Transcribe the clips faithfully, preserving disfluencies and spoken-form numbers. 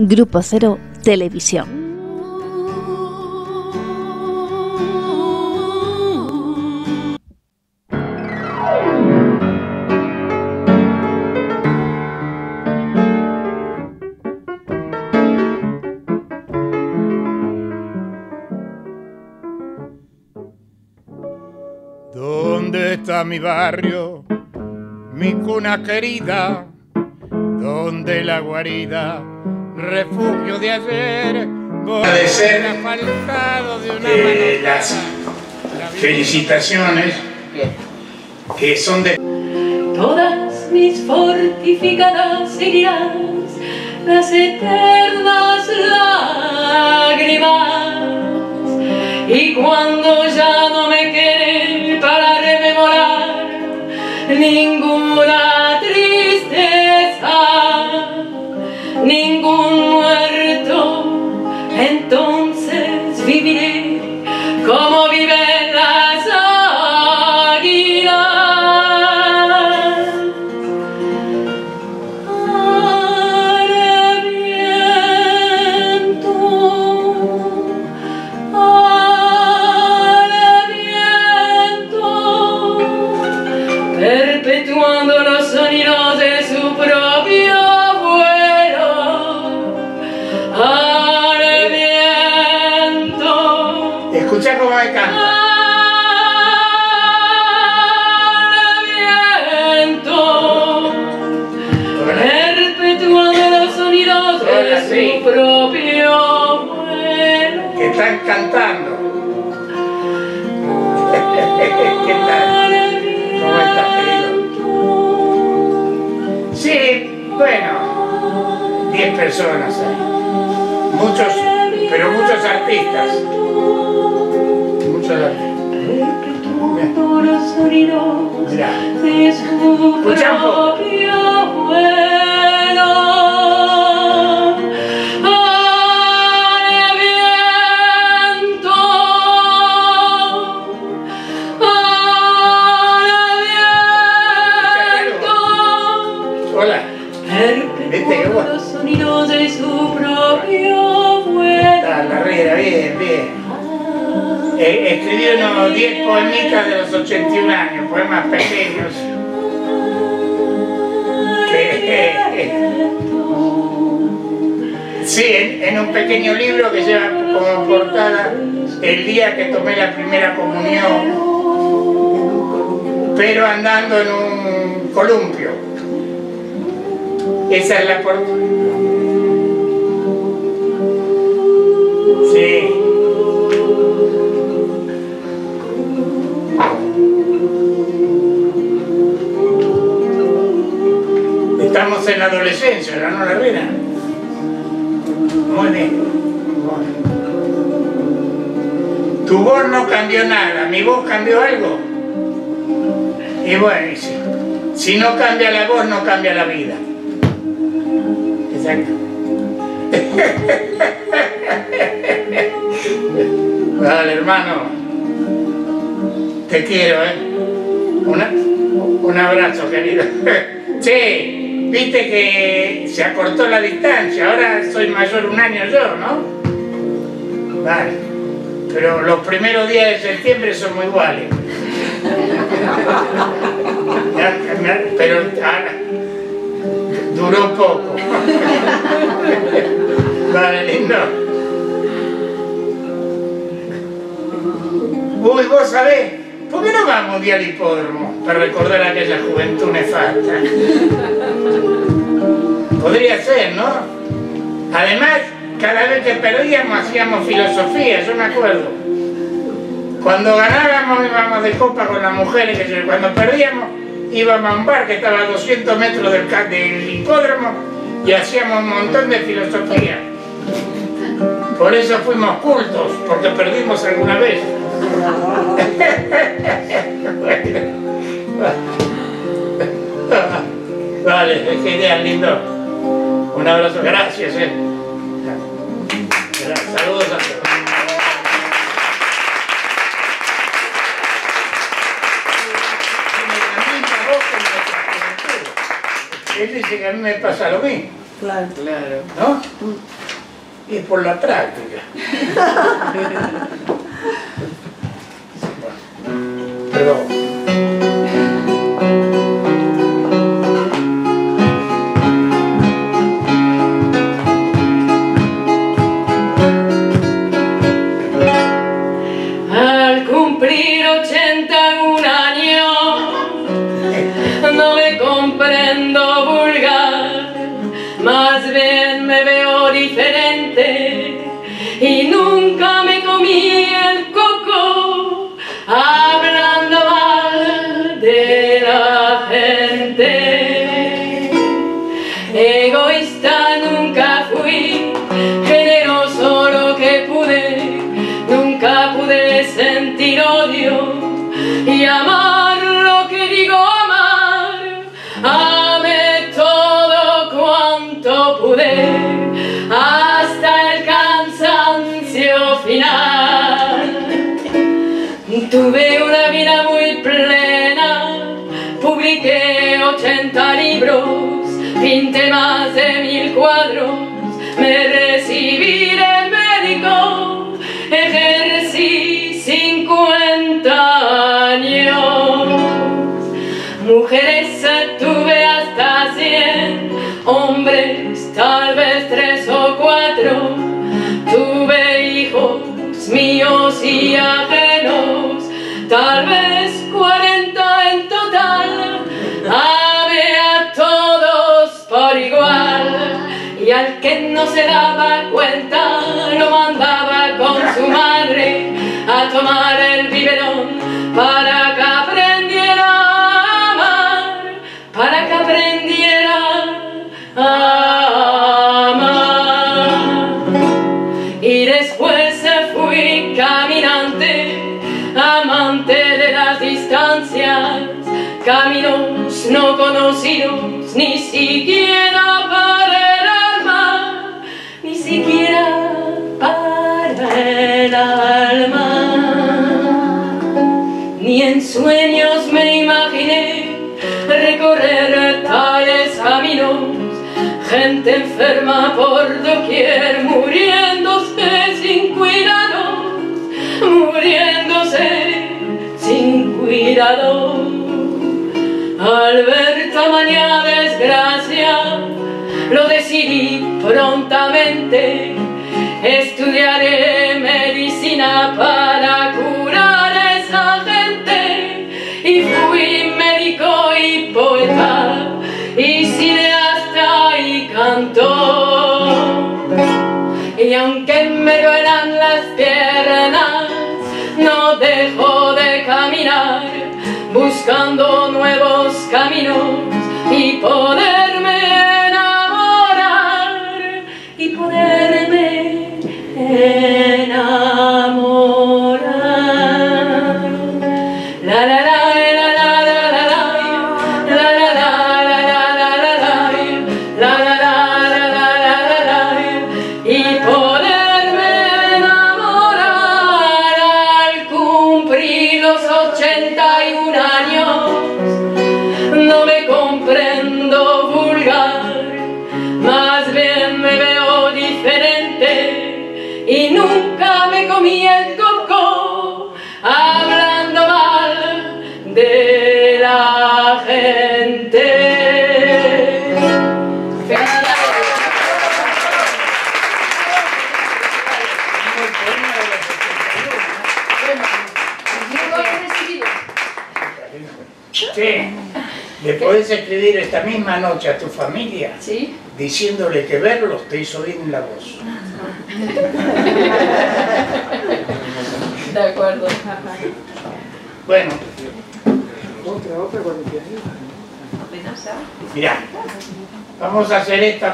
Grupo Cero Televisión. ¿Dónde está mi barrio, mi cuna querida? ¿Dónde la guarida, refugio de ayer? Agradecer eh, las felicitaciones que son de... Todas mis fortificadas heridas, las eternas lágrimas, y cuando ya no me quede para rememorar ninguna tristeza, ningún muerto, entonces viviré como viven las águilas. Perpetuando los sonidos de su propio vuelo al viento. Escucha cómo me canta. Al viento. Perpetuando los sonidos de su propio vuelo. Que están cantando. ¿Qué tal? ¿Cómo estás, querido? Sí, bueno, diez personas hay. Muchos, pero muchos artistas. Muchos artistas. Mira. Escucha un poco. Hola. ¿Viste qué bueno? Los sonidos de su propio vuelo. Ah, la reina, bien, bien. Eh, escribí unos diez poemitas de los ochenta y un años, poemas pequeños. Que, eh, eh. Sí, en, en un pequeño libro que lleva como portada el día que tomé la primera comunión, pero andando en un columpio. Esa es la portada. Sí. Estamos en la adolescencia, ¿no, la reina? Muy bien. Tu voz no cambió nada, mi voz cambió algo. Y bueno, sí. Si no cambia la voz, no cambia la vida. Exacto. Dale, hermano. Te quiero, ¿eh? Una, un abrazo, querido. Che, viste que se acortó la distancia. Ahora soy mayor un año yo, ¿no? Vale. Pero los primeros días de septiembre somos iguales. Pero ahora duró poco. Vale, lindo. Uy, vos sabés, ¿por qué no vamos un día al hipódromo para recordar aquella juventud nefasta? Podría ser, ¿no? Además, cada vez que perdíamos hacíamos filosofía, yo me acuerdo. Cuando ganábamos íbamos de copa con las mujeres, que cuando perdíamos íbamos a un bar que estaba a doscientos metros del, del hipódromo y hacíamos un montón de filosofía. Por eso fuimos cultos, porque perdimos alguna vez. Vale, qué idea, lindo. Un abrazo, gracias. Eh. Saludos a todos. Él dice que a mí me pasa lo mismo. Claro, claro. ¿No? Y es por la práctica. Perdón. Al cumplir ochenta y un años, no me comprendo vulgar, más bien me veo diferente y nunca me comí el coco hablando mal de la gente. Egoísta nunca fui, generoso lo que pude, nunca pude sentir odio y amar lo que digo amar. Amé todo cuanto pude hasta el cansancio final. Tuve una vida muy plena, publiqué ochenta libros, pinté más de mil cuadros, me recibí de médico, ejercí cincuenta años. Mujeres tuve hasta cien, hombres tal vez tres o cuatro. Tuve hijos míos y ajenos, tal vez cuarenta en total. Amé a todos por igual y al que no se daba cuenta lo mandaba con su madre a tomar el biberón para que aprendiera a amar, para que aprendiera a amar. Y después fui caminante, amante de las distancias, caminos no conocidos, ni siquiera para el alma, ni siquiera para el alma. Ni en sueños me imaginé recorrer tales caminos, gente enferma por doquier, muriéndose sin cuidado, muriéndose sin cuidado. Al ver tamaña desgracia, lo decidí prontamente, estudiaré medicina para curar a esa gente. Y fui médico y poeta, y cineasta y cantor. Y aunque me duelan las piernas, no dejo de caminar, buscando nuevos caminos y poderme enamorar, y poderme enamorar. La la la. Y nunca me comí el coco hablando mal de la gente. Sí. ¿Le podés escribir esta misma noche a tu familia? ¿Sí? Diciéndole que verlos te hizo bien la voz. De acuerdo. Bueno. Mirá, vamos a hacer esta.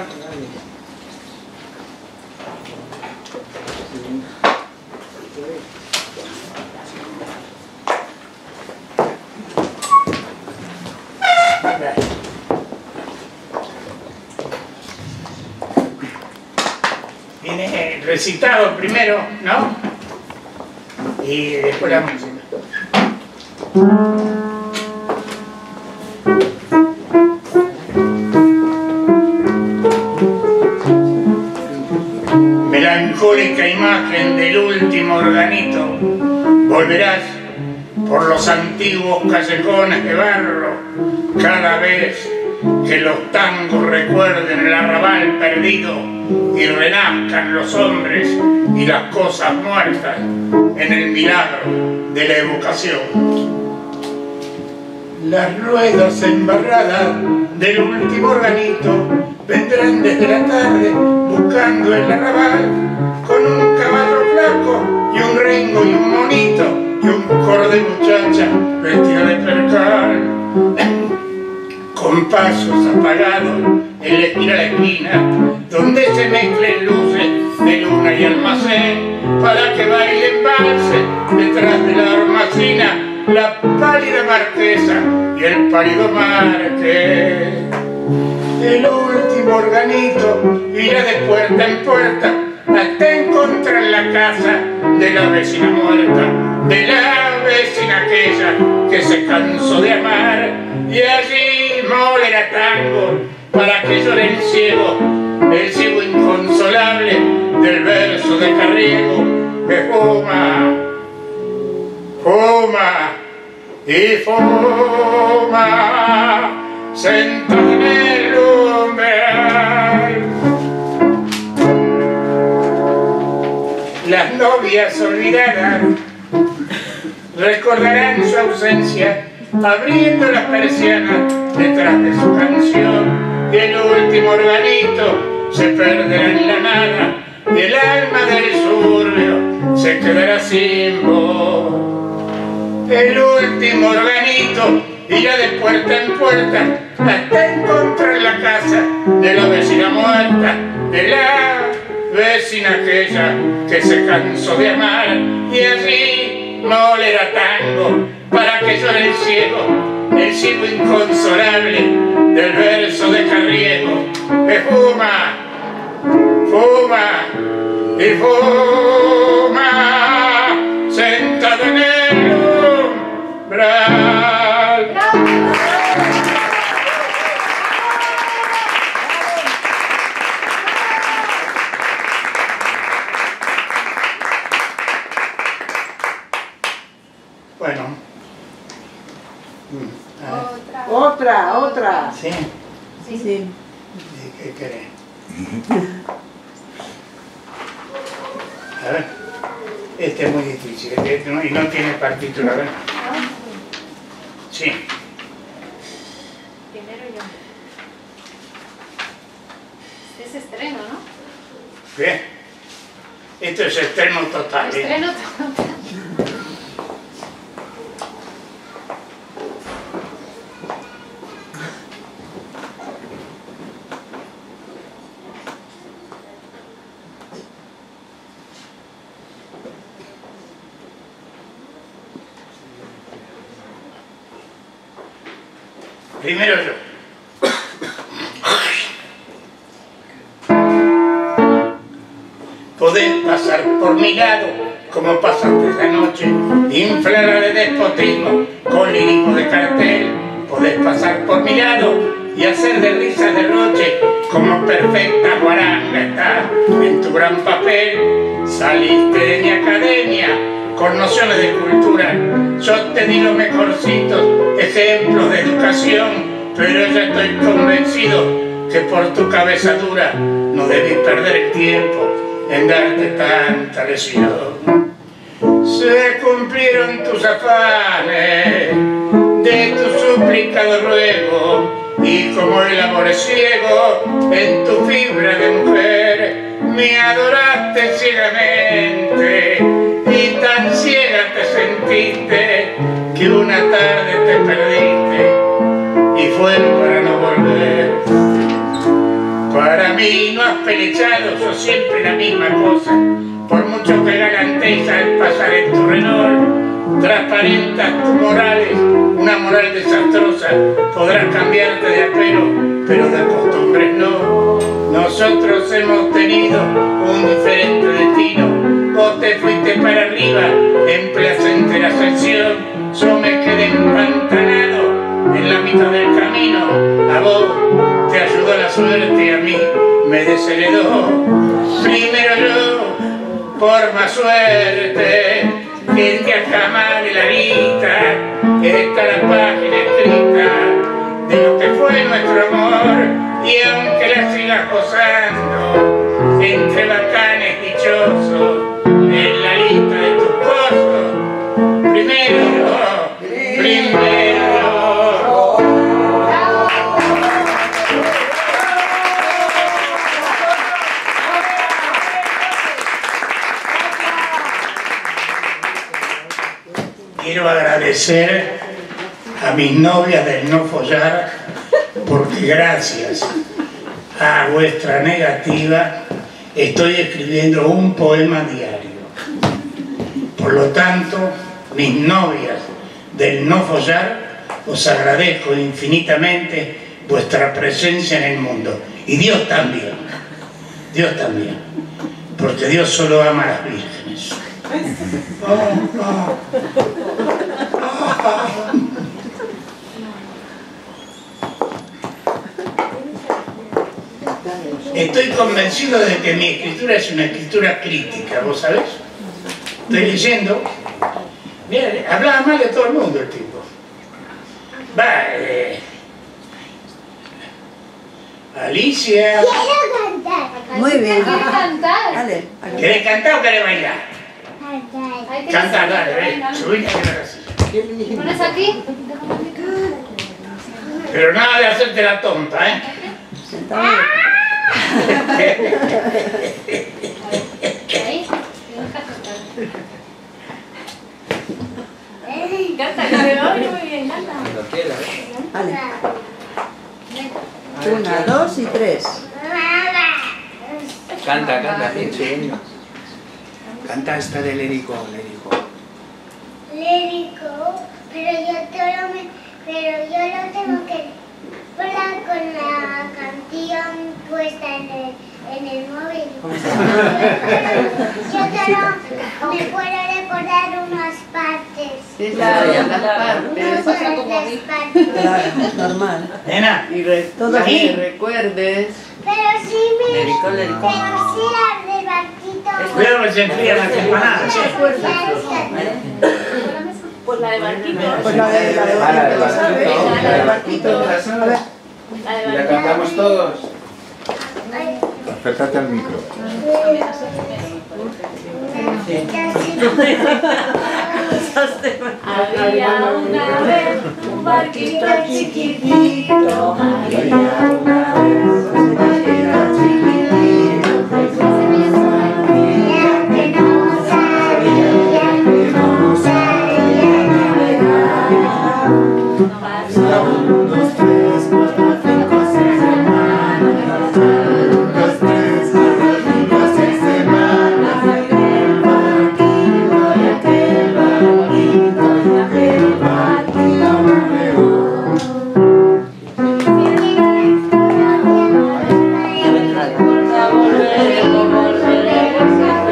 Viene recitado primero, ¿no? Y después la música. Me melancólica imagen del último organito. Volverás por los antiguos callejones de barro cada vez que los tangos recuerden el arrabal perdido y renazcan los hombres y las cosas muertas en el milagro de la evocación. Las ruedas embarradas del último organito vendrán desde la tarde buscando el arrabal con un caballo flaco y un rengo y un monito y un coro de muchacha vestida de percal, con pasos apagados en la esquina de esquina, donde se mezclen luces de luna y almacén, para que bailen valse detrás de la hornacina la pálida marquesa y el pálido marqués. El último organito irá de puerta en puerta hasta encontrar la casa de la vecina muerta, de la vecina aquella que se cansó de amar, y allí molerá tango para que llore el ciego, el ciego inconsolable del verso de Carriego, que fuma, fuma y fuma, sentado en el umbral. Las novias olvidadas recordarán su ausencia abriendo las persianas detrás de su canción, y el último organito se perderá en la nada y el alma del suburbio se quedará sin voz. El último organito irá de puerta en puerta hasta encontrar la casa de la vecina muerta, de la vecina aquella que se cansó de amar, y allí molerá tango para que llore el ciego, el ciego inconsolable del verso de Carriego, que fuma, fuma y fuma, sentado en el umbral. Bueno. Otra. Otra, otra. ¿Sí? Sí. Sí. ¿Qué querés? A ver. Este es muy difícil, este no, y no tiene partitura, ¿verdad? Sí. Primero yo. Es estreno, ¿no? ¿Qué? Esto es estreno total. ¿eh? Estreno total. Primero yo. Podés pasar por mi lado como pasaste esa noche, inflada de despotismo con lirismo de cartel. Podés pasar por mi lado y hacer de risas derroche como perfecta guaranga está en tu gran papel. Saliste de mi academia con nociones de cultura, yo te di los mejorcitos ejemplos de educación, pero ya estoy convencido que por tu cabeza dura no debís perder el tiempo en darte tanta lesión. Se cumplieron tus afanes de tu suplicado ruego, y como el amor es ciego en tu fibra de mujer, me adoraste ciegamente y tan ciega te sentiste que una tarde te perdiste y fue para no volver. Para mí no has pelechado, sos siempre la misma cosa, por mucho que galantees al pasar en tu Renault, transparentas tus morales, una moral desastrosa, podrás cambiarte de apelo, pero de costumbres no. Nosotros hemos tenido un diferente destino, vos te fuiste para arriba en placentera ascensión, yo me quedé empantanado en la mitad del camino, a vos te ayudó la suerte, a mí me desheredó. Primero yo por más suerte, que te acama de la vida, está la página escrita de lo que fue nuestro amor, y aunque la sigas gozando entre bacanes dichosos en la lista de tus pozos, primero, primero. Quiero agradecer a mis novias del no follar, porque gracias a vuestra negativa estoy escribiendo un poema diario. Por lo tanto, mis novias del no follar, os agradezco infinitamente vuestra presencia en el mundo. Y Dios también, Dios también, porque Dios solo ama a las vírgenes. Oh, oh. Estoy convencido de que mi escritura es una escritura crítica, ¿vos sabés? Estoy leyendo. Mira, hablaba mal de todo el mundo el tipo. Va, eh, Alicia. Quiero cantar. Muy bien. ¿Quieres cantar? Dale. ¿Querés cantar o querés bailar? Ahí tenés Canta, el dale, ven, micrófono, ¿no? subite a la silla. ¿Te pones aquí? Pero nada de hacerte la tonta, ¿eh? Sentado. Ahí. Canta, que me va muy bien, canta. Dale. Una, dos y tres. Canta, canta, pinche. Canta esta de Lérico, Lérico. Lérico, pero yo, todo me, pero yo lo tengo que poner con la canción puesta en el, en el móvil. Yo solo me puedo recordar unas partes. Claro, las Unas partes. partes, partes. Claro, normal. Nena, Y re- Todo que bien. recuerdes. Pero sí me... Lérico, Lérico. Pero sí las del barquito. cuidado que se enfrían las empanadas, che. Pues la de Barquito. Pues la de la de Ah, la de barquito, ¿sabes? barquito. La de barquito. A ver. La de ¿Y la Barquito. cantamos todos? Acércate al micro. Había una vez un barquito chiquitito. Había una vez un barquito chiquitito. Que no sabía, que no sabía navegar. Pasaron unos tres, cuatro, cinco, seis semanas. Unos tres, cuatro, cinco, seis semanas. Aquel barquito y aquel barquito y aquel barquito navegó. Volveremos, volveremos a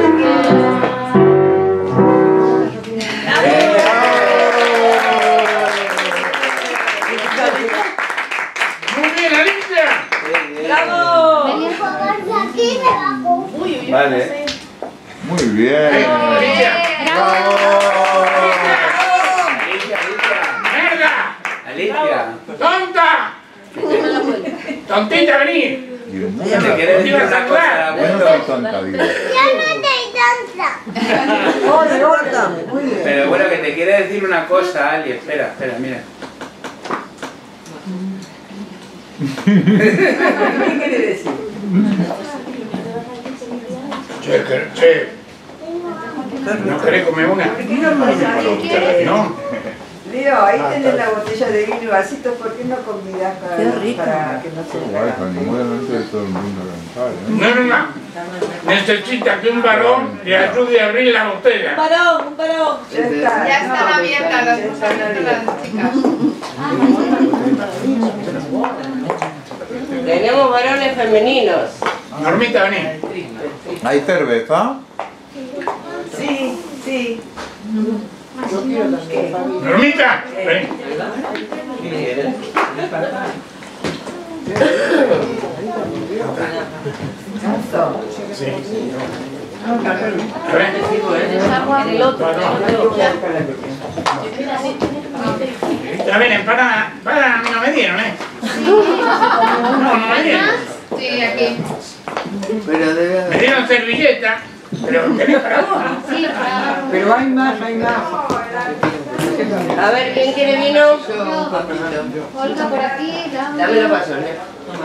Muy bien, Alicia. Venir a jugar de aquí me bajo. Vale. Muy bien. Alicia. Alicia, Alicia. ¡Merda! Alicia. ¡Tonta! ¡Tontita, vení! Dios mío. ¿Te quieres decir una cosa al Yo no abuelo? soy tonta, digo. Yo no estoy tonta. Oh, de gorda. Muy bien. Pero bueno, que te quiere decir una cosa, Ali. Espera, espera, mira. ¿Qué quiere decir? Che, que- che, ¿no querés comer una? No. Leo, ahí tenés la botella de vino y vasito, ¿por qué no convidas para, Qué rico. para que no se Guay, con ninguna mente de todo el mundo cantar, ¿eh? No, no, no. Necesita que un varón le ayude a abrir la botella. varón, un varón. Ya, está, Ya están no, abiertas ya las están abiertas. las chicas. Tenemos varones femeninos. Normita, vení. ¿Hay cerveza? Sí, sí. Normita, vení. Eso. Sí. En el otro. A ver, empanada, empanada a mí no me dieron, ¿eh? No, no me dieron. Sí, aquí. Pero debe Me dieron servilleta, pero tenés para vos. Sí, para... Pero hay más, hay más. A ver, ¿quién quiere vino? Olga por aquí, dame. Dame la pasón, ¿eh?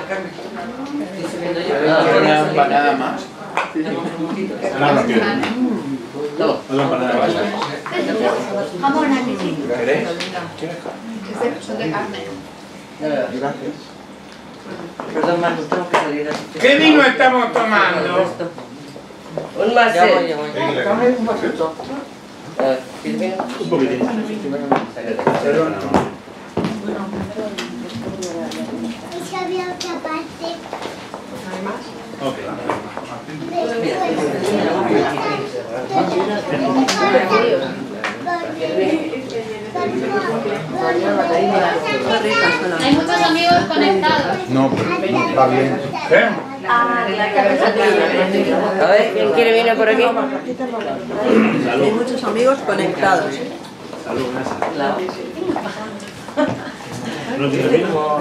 Una empanada más. No, no quiero. Otra empanada más. Jamón aquí, sí. ¿Queréis? Son de carne. Gracias. Perdón, Manu, tengo que salir así. ¿Qué vino estamos tomando? Un más. Dame un vasito. Un poquitín. Perdón. Es que había otra parte. Ok. Hay muchos amigos conectados. No, pero va bien. ¿Qué? A ver, ¿quién quiere vino por aquí? Hay muchos amigos conectados. ¿No tienes vino?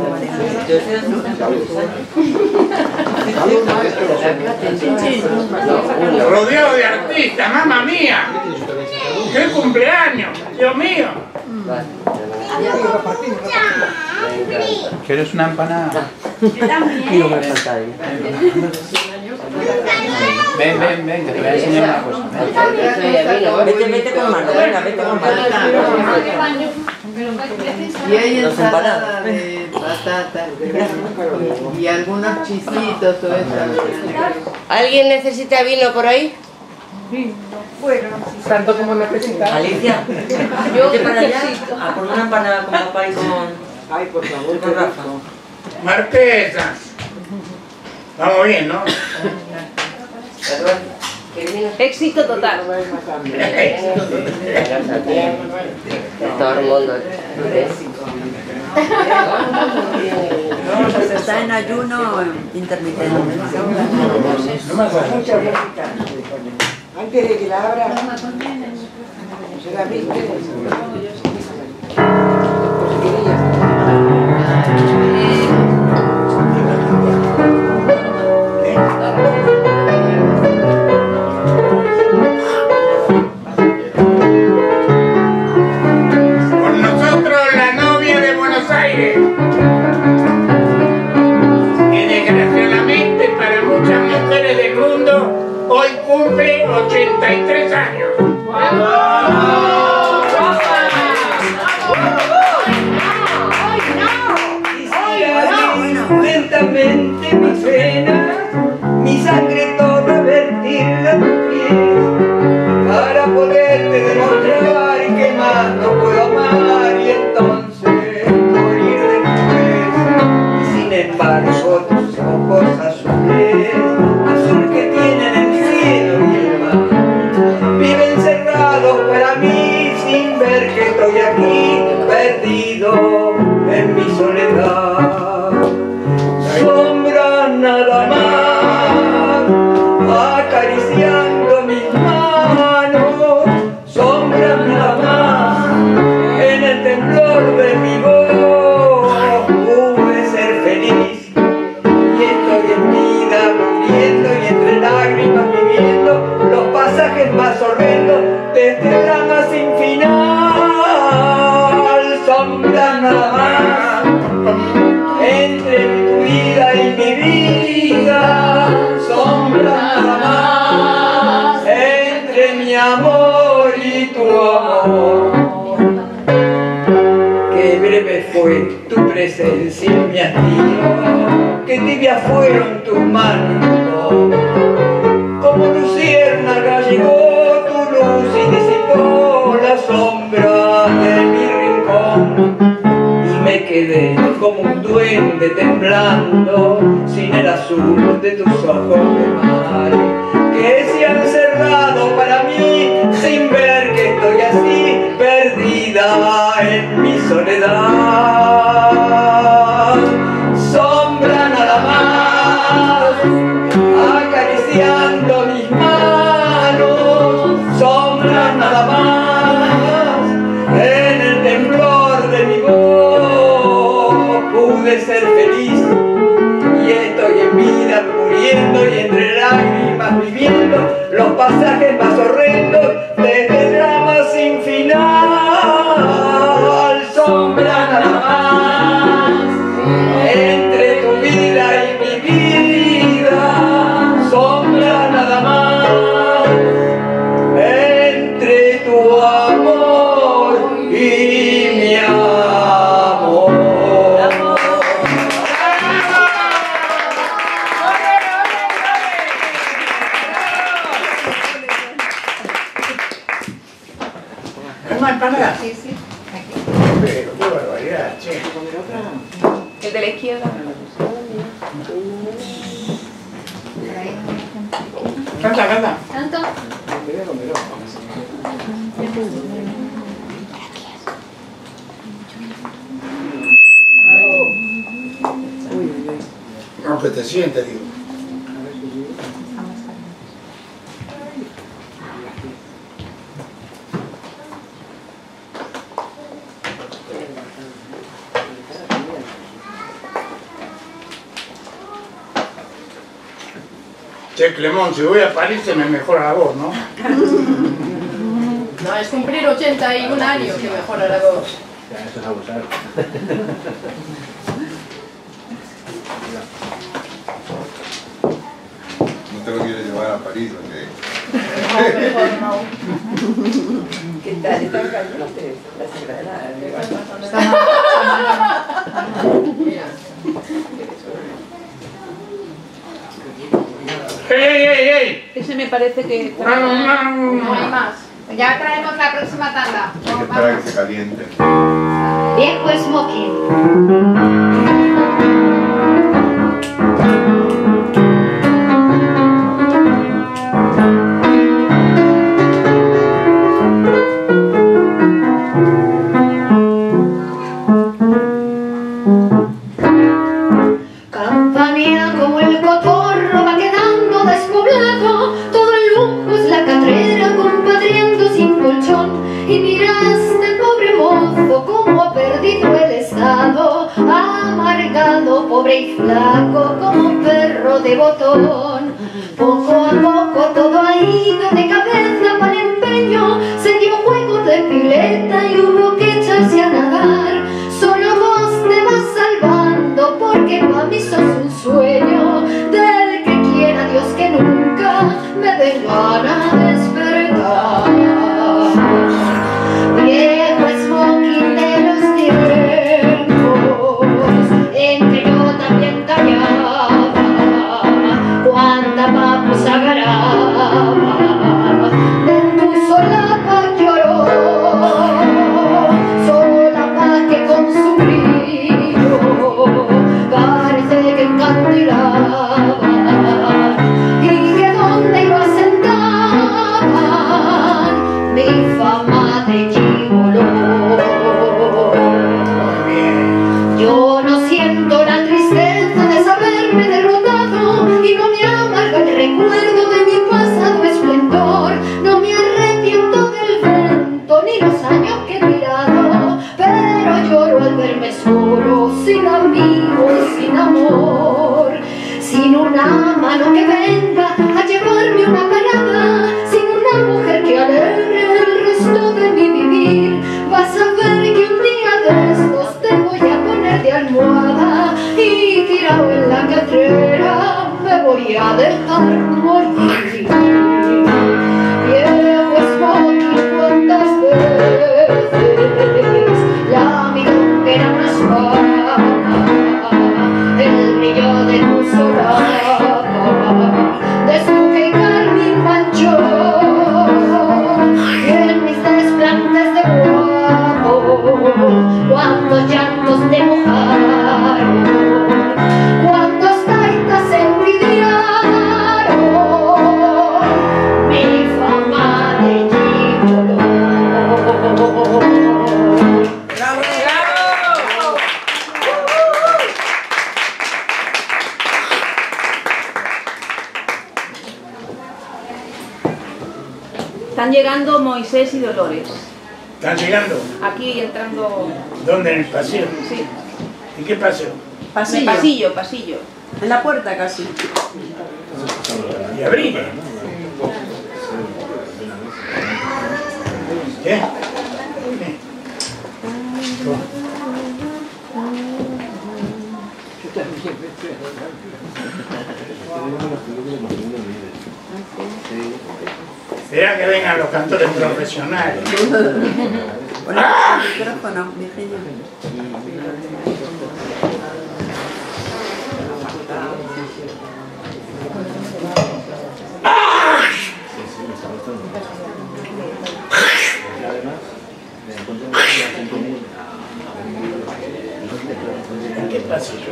Rodeado de artistas, mamma mía. ¡Qué cumpleaños! ¡Dios mío! ¿Quieres una empanada? Ven, ven, ven, que te voy a enseñar una cosa. Vete, vete con mano, venga, vete con mano. Y hay ensalada de patatas y algunos chisitos, todo eso. ¿Alguien necesita vino por ahí? Tanto como necesitas. Alicia, vete para allá a por una empanada con papá y con, Ay, por favor, con Rafa. Marquesa. Vamos bien, ¿no? Éxito total. Todo el mundo. Está en ayuno intermitente. Antes de que la abra, se la viste. Con nosotros la novia de Buenos Aires. Y desgraciadamente para muchas mujeres del mundo hoy cumple ochenta y tres años. Lentamente mis venas, mi sangre toda vertirla a tus pies, para poderte demostrar que más no puedo amar y entonces morir después. Y sin embargo tus ojos azules, azul que tienen el cielo y el mar, viven cerrados para mí sin ver que estoy aquí perdido en mi soledad. Sombra nada más, acariciando mis manos, sombra nada más, en el temblor de mi voz, pude ser feliz, y estoy en vida muriendo y entre lágrimas viviendo los pasajes más horrendos de este drama sin final. Sombra nada más, entre tu vida y mi vida, sombra nada más, entre mi amor y tu amor. Qué breve fue tu presencia en mi hastío, qué tibias fueron tus manos, como luciérnaga llegó tu luz y disipó la sombra de mi rincón. Me quedé como un duende temblando sin el azul de tus ojos de mar, que se han cerrado para mí sin ver que estoy así perdida en mi soledad. Sombra nada más, acariciando mis manos, nada más. En el temblor de mi voz pude ser feliz. Y estoy en vida muriendo y entre lágrimas viviendo los pasajes más horrendos de este drama sin final. Sombra nada más entre tu vida y mi vida. Sombra nada más entre tu amor y mi amor. ¿Una empanada? Sí, sí. Pero qué barbaridad, che. El de la izquierda. Canta, canta. ¿Tanto? Aunque te sientes, digo. Che, Clemón, si voy a París se me mejora la voz, ¿no? No, es cumplir ochenta y un años que mejora la voz. Ya, eso es abusar. No te lo quieres llevar a París, ¿o qué? No, mejor no. ¿Qué tal? ¿Están calientes? La sagrada. Mira. ¡Ey, ey, ey, ey! Ese me parece que... No, no, no, No hay más. Ya traemos la próxima tanda. Hay que esperar a que se caliente. Viejo smoking. Campanea como el cotorro va quedando despoblado, todo el lujo es la catrera compadriendo sin colchón. Y miraste, pobre mozo, cómo ha perdido el estado, amargado, pobre y flaco como perro de botón. Poco a poco todo ha ido de cabeza para el empeño, se dio juego de pileta y hubo que echarse a nadar. Solo vos te vas salvando porque para mí sos un sueño del que quiera Dios que nunca me vengan a despertar. Viejo smoking de los tiempos en que yo también callaba, cuánta papusa garaba, de tu solapa lloró, solapa que con su brillo parece que encandilaba, y que donde lo asentaban mi fama de gigoló. Yo no siento la tristeza de saberme derrotado y no me amarga el recuerdo de mi pasado esplendor. No me arrepiento del vento ni los años que he tirado, pero lloro al verme solo, sin amigos, sin amor, sin una mano que venga a llevarme una parada, sin una mujer que alegre el resto de mi vivir. Vas a ver que un día de estos te voy a poner de almohada y tirado en la catrera me voy a dejar morir. Viejo smoking, cuántas veces la milonguera me suena, el brillo de tu solapa, desnuque y carmín manchó, y en mis desplantes de guapo, cuántos llantos te mojaron, cuántos taitas envidiaron Están llegando Moisés y Dolores. ¿Están llegando? Aquí entrando... ¿Dónde? ¿En el pasillo? Sí. ¿En qué paseo? Pasillo. Pasillo, pasillo. En la puerta casi. ¿Y abrí? ¿Qué? Espera que vengan los cantores profesionales. ¡Ah! El micrófono, Virginia. ¿Qué pasa yo?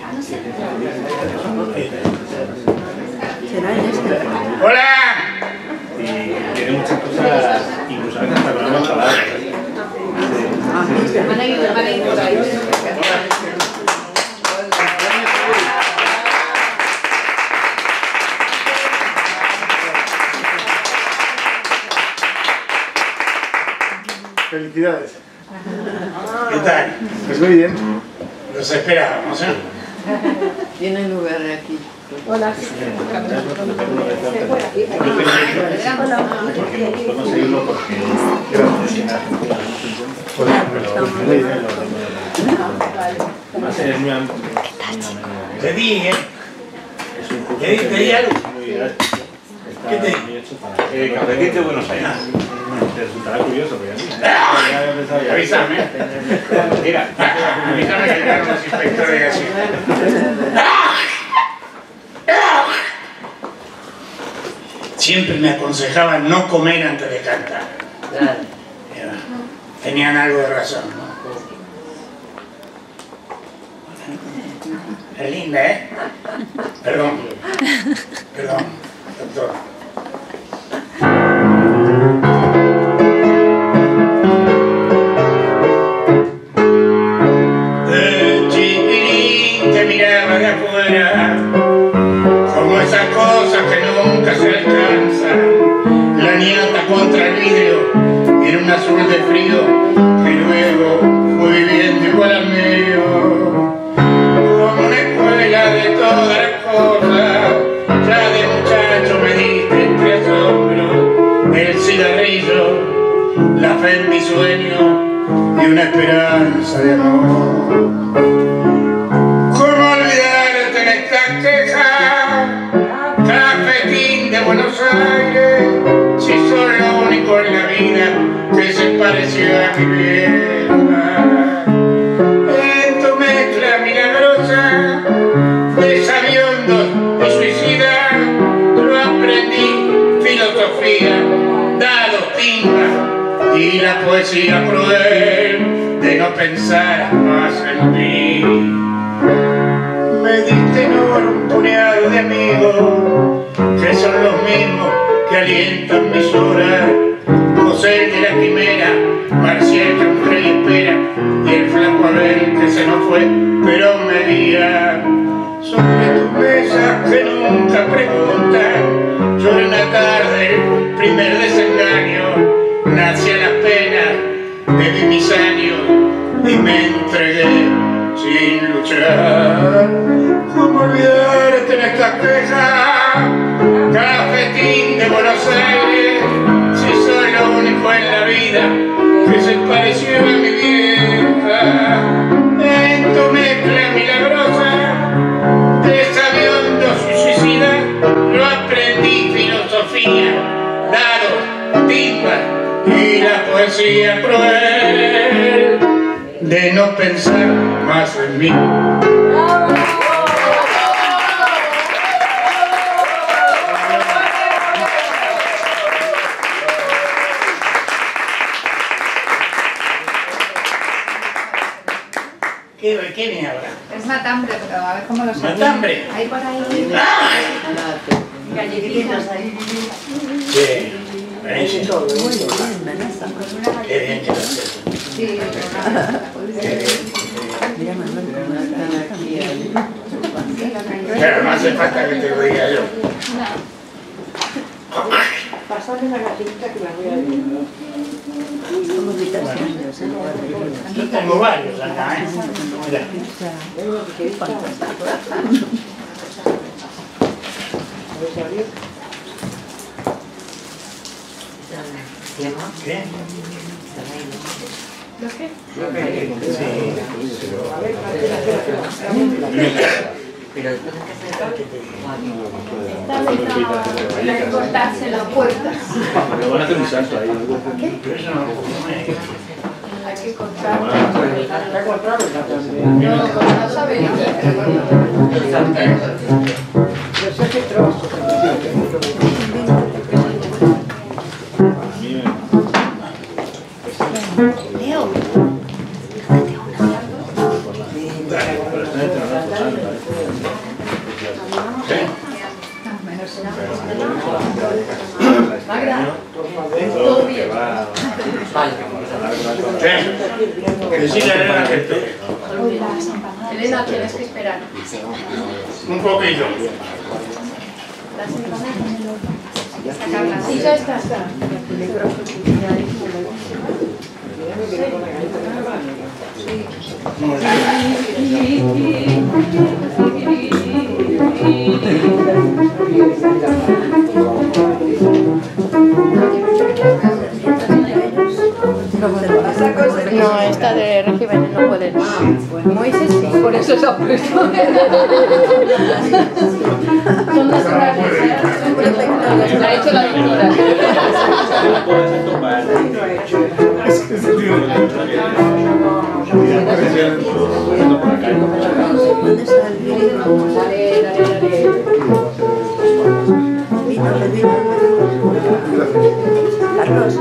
¿Será en este? ¡Hola! Y tiene muchas cosas, incluso a veces hasta con las palabras. Van a ir, van a ir por ahí. Felicidades. ¿Qué tal? Pues muy bien. Los esperábamos, ¿eh? Tiene lugar aquí. Hola. Podemos seguirlo porque... Además es muy amplio. Te di, ¿eh? ¿Te di, te di algo? ¿Qué te di? Eh, Cafetín de Buenos Aires. Te resultará curioso, porque a mí... Avísame. Mira, avísame que llegaron los inspectores y así. Siempre me aconsejaban no comer antes de cantar. Tenían algo de razón, ¿no? Es linda, ¿eh? Perdón. Perdón, doctor. De chiquitín te miraba de afuera, como esas cosas que nunca se alcanzan. La niata contra el vidrio y en un azul de frío que luego fue viviendo igual al mío. Como una escuela de todas las cosas, ya de muchacho me diste entre asombros el cigarrillo, la fe en mi sueño y una esperanza de amor. ¿Cómo olvidarte en esta queja? Cafetín de Buenos Aires, si sos lo único en la vida que se pareció a mi vieja. En tu mezcla milagrosa de sabiondos y suicidas, yo aprendí filosofía, dados, timba y la poesía cruel de no pensar más en mí. Me diste enorme un puñado de amigos que son los mismos que alientan mis horas. José de la quimera, Marcial que un rey espera y el flaco Abel que se nos fue pero me guía. Sobre tus mesas que nunca preguntan, lloré una tarde el primer desengaño. Nací a las penas, bebí mis años y me entregué sin luchar. ¿Cómo olvidarte en esta queja? Cafetín de Buenos Aires, si soy lo único en la vida que se pareció a mi vieja. En tu mezcla milagrosa de sabiondos y suicidas, yo aprendí filosofía, dados, timba y la poesía cruel de no pensar más en mí. ¿Qué, qué viene ahora? Es matambre, pero a ver cómo lo sabes. ¿Matambre? Hay por ahí. ¡Ah! Galletitas ahí. Sí. Todo muy bien, Vanessa. Qué bien que lo haces. Sí, Mira, Manuel, cómo están aquí. Pero no hace falta que te lo diga yo. Pasarle la galletita que la voy a ver. Yo tengo varios acá, ¿eh? Mira. ¿Qué? ¿Lo qué? Pero Hay que cortarse la puerta. Pero van a hacer un salto ahí. ¿Qué? Pero eso no lo como es. Hay que cortar. Está cortado ya también. No, cortado sabéis. Pero se hace trozo. Leo. Magda, todo bien. Decirle a Elena que estoy. Elena, tienes que esperar. Un poquillo. Sí, ya está, está. No, esta de régimen no puede. Moisés sí, por eso se ha puesto. Son naturales. La ha hecho la doctora. ¿Dónde está el vino? Dale, dale, dale. Carlos.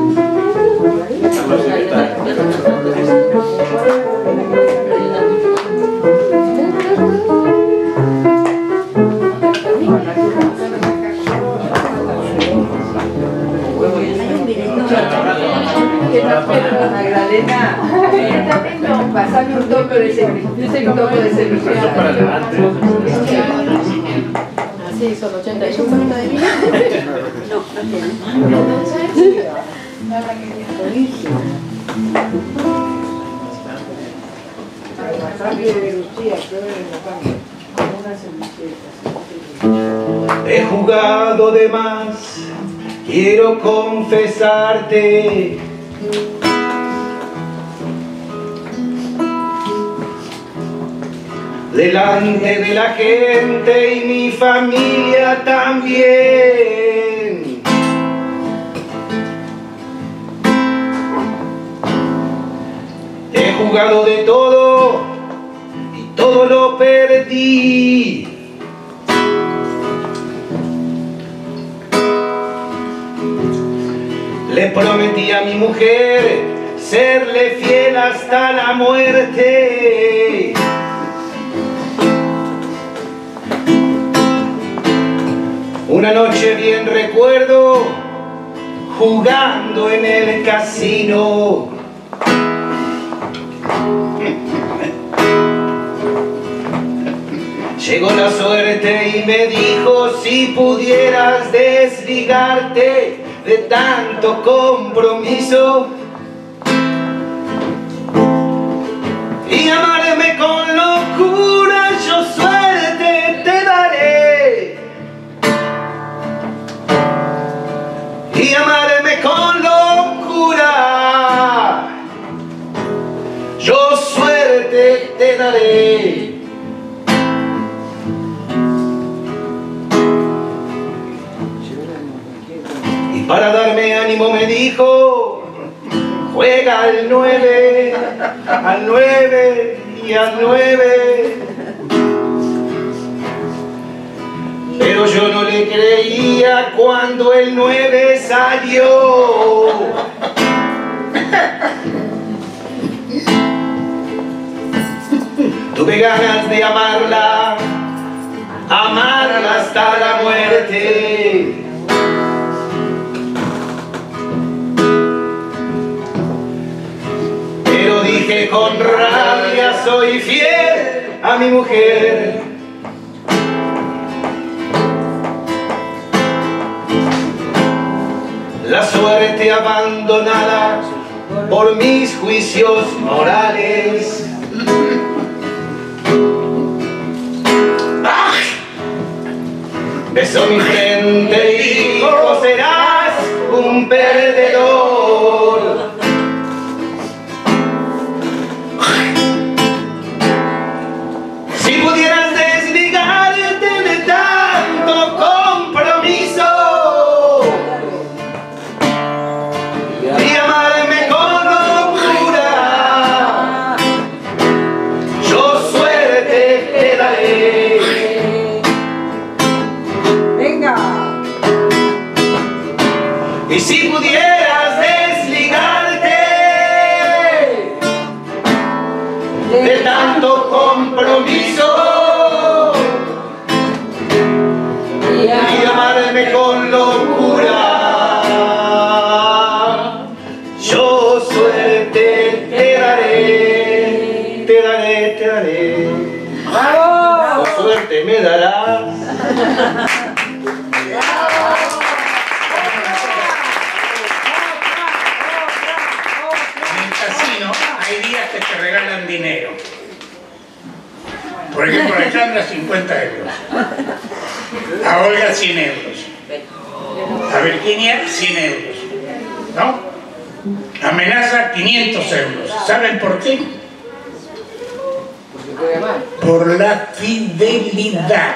Magdalena, pasame un toque de semilla. Un toque de semilla. Eso para adelante. Sí, son ochenta y ¿Es un poquito de vino? No, no tiene. Buenísimo. He jugado de más, quiero confesarte. Delante de la gente y mi familia también. He jugado de todo y todo lo perdí. Le prometí a mi mujer serle fiel hasta la muerte. Una noche bien recuerdo, jugando en el casino. Llegó la suerte y me dijo, si pudieras desligarte de tanto compromiso y amarme con locura, yo suerte te daré. Y amarme con locura, yo suerte te daré. Y para darme ánimo me dijo, juega al nueve, al nueve y al nueve. Pero yo no le creía cuando el nueve salió. Tuve ganas de amarla, amarla hasta la muerte. Pero dije con rabia, soy fiel a mi mujer. la suerte abandonada por mis juicios morales. ¡Ah! Besó mi frente y dijo, serás un perdedor. Si pudieras desligarte de tanto compromiso y amarme con locura, yo suerte te daré. Venga. Y si pudieras desligarte de tanto compromiso y amarme con locura, yo suerte te daré, te daré, te daré. ¡Bravo! O suerte me darás. Hay días que te regalan dinero. Por ejemplo, a Alejandra cincuenta euros, a Olga cien euros, a Virginia cien euros, ¿no? Amenaza quinientos euros. ¿Saben por qué? Por la fidelidad.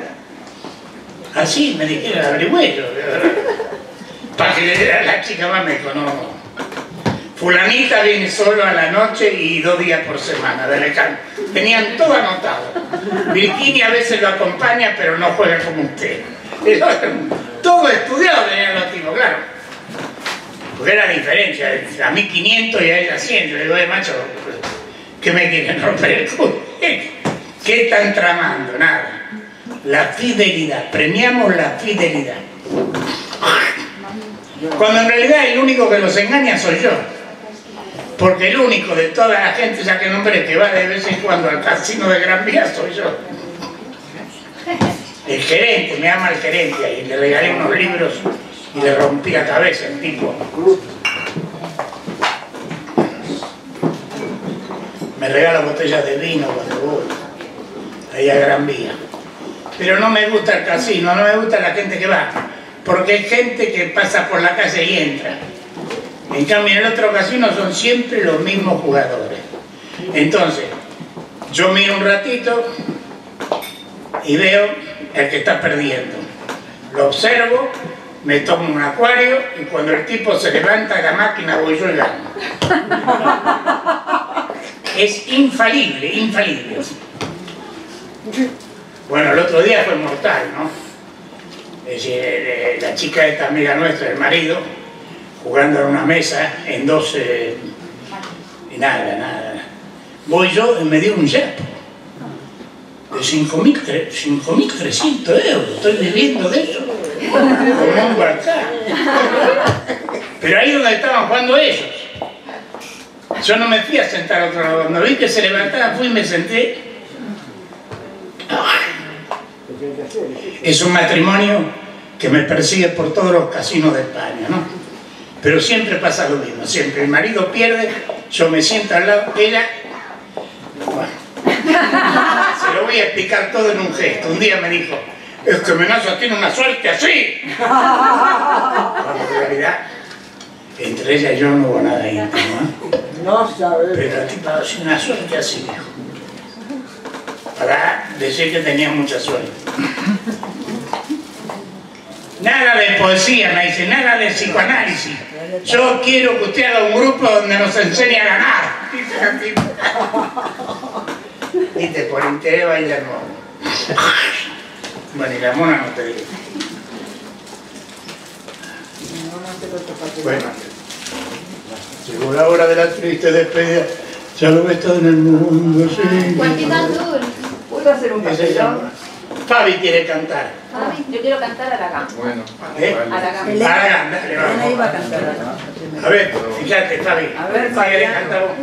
Así me dijeron, averigüé yo. Para que la chica más me conoce. Fulanita viene solo a la noche y dos días por semana de Alejandro. Tenían todo anotado. Virginia a veces lo acompaña, pero no juega como usted. Todo estudiado tenían los tipos, claro. Porque era la diferencia. A mí quinientos y a ella cien. Yo digo, eh, macho, ¿qué me quieren romper el culo? ¿Qué están tramando? Nada. La fidelidad. Premiamos la fidelidad. Cuando en realidad el único que los engaña soy yo. Porque el único de toda la gente, ya que nombré, que va de vez en cuando al casino de Gran Vía soy yo. El gerente, me ama el gerente, y le regalé unos libros y le rompí la cabeza el tipo. Me regala botellas de vino cuando voy ahí a Gran Vía. Pero no me gusta el casino, no me gusta la gente que va, porque hay gente que pasa por la calle y entra. En cambio, en el otro casino son siempre los mismos jugadores. Entonces, yo miro un ratito y veo el que está perdiendo. Lo observo, me tomo un acuario y cuando el tipo se levanta de la máquina voy yo y gano. Es infalible, infalible. Bueno, el otro día fue mortal, ¿no? Es decir, la chica esta amiga nuestra, el marido, jugando en una mesa en doce y nada, nada. Voy yo y me dio un japo de cinco mil trescientos euros. Estoy viviendo de eso como un barcán. Pero ahí donde estaban jugando ellos, yo no me fui a sentar a otro lado. Cuando vi que se levantaban, fui y me senté. Es un matrimonio que me persigue por todos los casinos de España, ¿no? Pero siempre pasa lo mismo, siempre. El marido pierde, yo me siento al lado, ella... Bueno, se lo voy a explicar todo en un gesto. Un día me dijo, es que Menaza tiene una suerte así. Cuando en realidad, entre ella y yo no hubo nada íntimo, ¿eh? No sabes. Pero la tipa tiene una suerte así, dijo. Para decir que tenía mucha suerte. Nada de poesía, me dice, nada de psicoanálisis. Yo quiero que usted haga un grupo donde nos enseñe a ganar. Dice la tipa. Viste, por interés baila el mono. Bueno, y la mona no te digo. Bueno, llegó la hora de la triste despedida. Ya lo ves todo en el mundo, sí. Cuantita azul. ¿Puedo hacer un papelón? Fabi quiere cantar. Fabi, yo quiero cantar Aragán. Bueno, ¿Eh? Aragán. Aragán, dale, vamos. Elena iba a cantar. A ver, fíjate, Fabi. A ver, Fabi, le canta vos.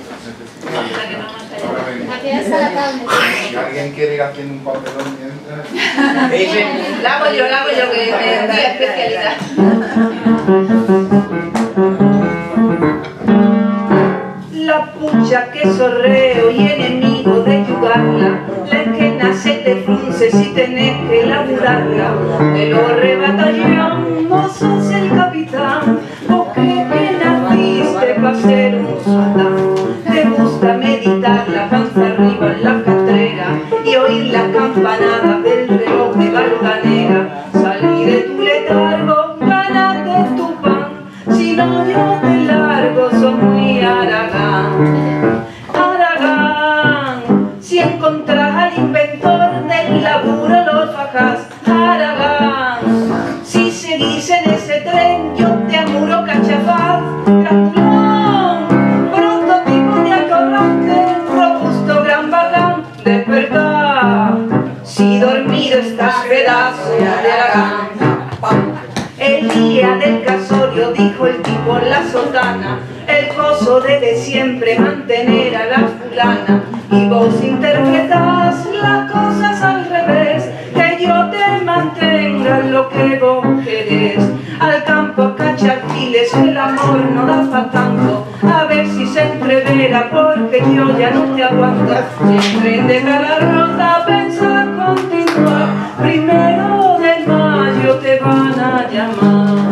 Aquí está la tablet. si alguien quiere ir haciendo un papelón mientras... Dice, La hago yo, la hago yo, que es mi especialidad. La pucha que sorreo y enemigo de yugarla, la que nace te frunce si tenés que laburarla. Te lo arrebata ya, vos sos el capitán, vos que naciste pa' ser un sultán. Te gusta meditar la panza arriba en la catrera y oír las campanadas del reloj de Valganera. Salí de tu letargo, ganate tu pan, si no yo te largo, sos muy Aragán. Aragán, si encontrás al inventor del laburo lo fajás. Aragán, si seguís en ese tren yo te amuro cachafaz. Granulón, prototipo de atorrante, robusto gran bacán. Despertá, si dormido estás pedazo de Aragán. El día del casorio dijo el tipo en la sotana, el coso debe siempre mantener a la fulana. Y vos interpretás las cosas al revés, que yo te mantenga lo que vos querés. Al campo a cachar chiles, el amor no da pa' tanto, a ver si se entrevera porque yo ya no te aguanto. Siempre de cara rota pensar continuar, primero de mayo te van a llamar.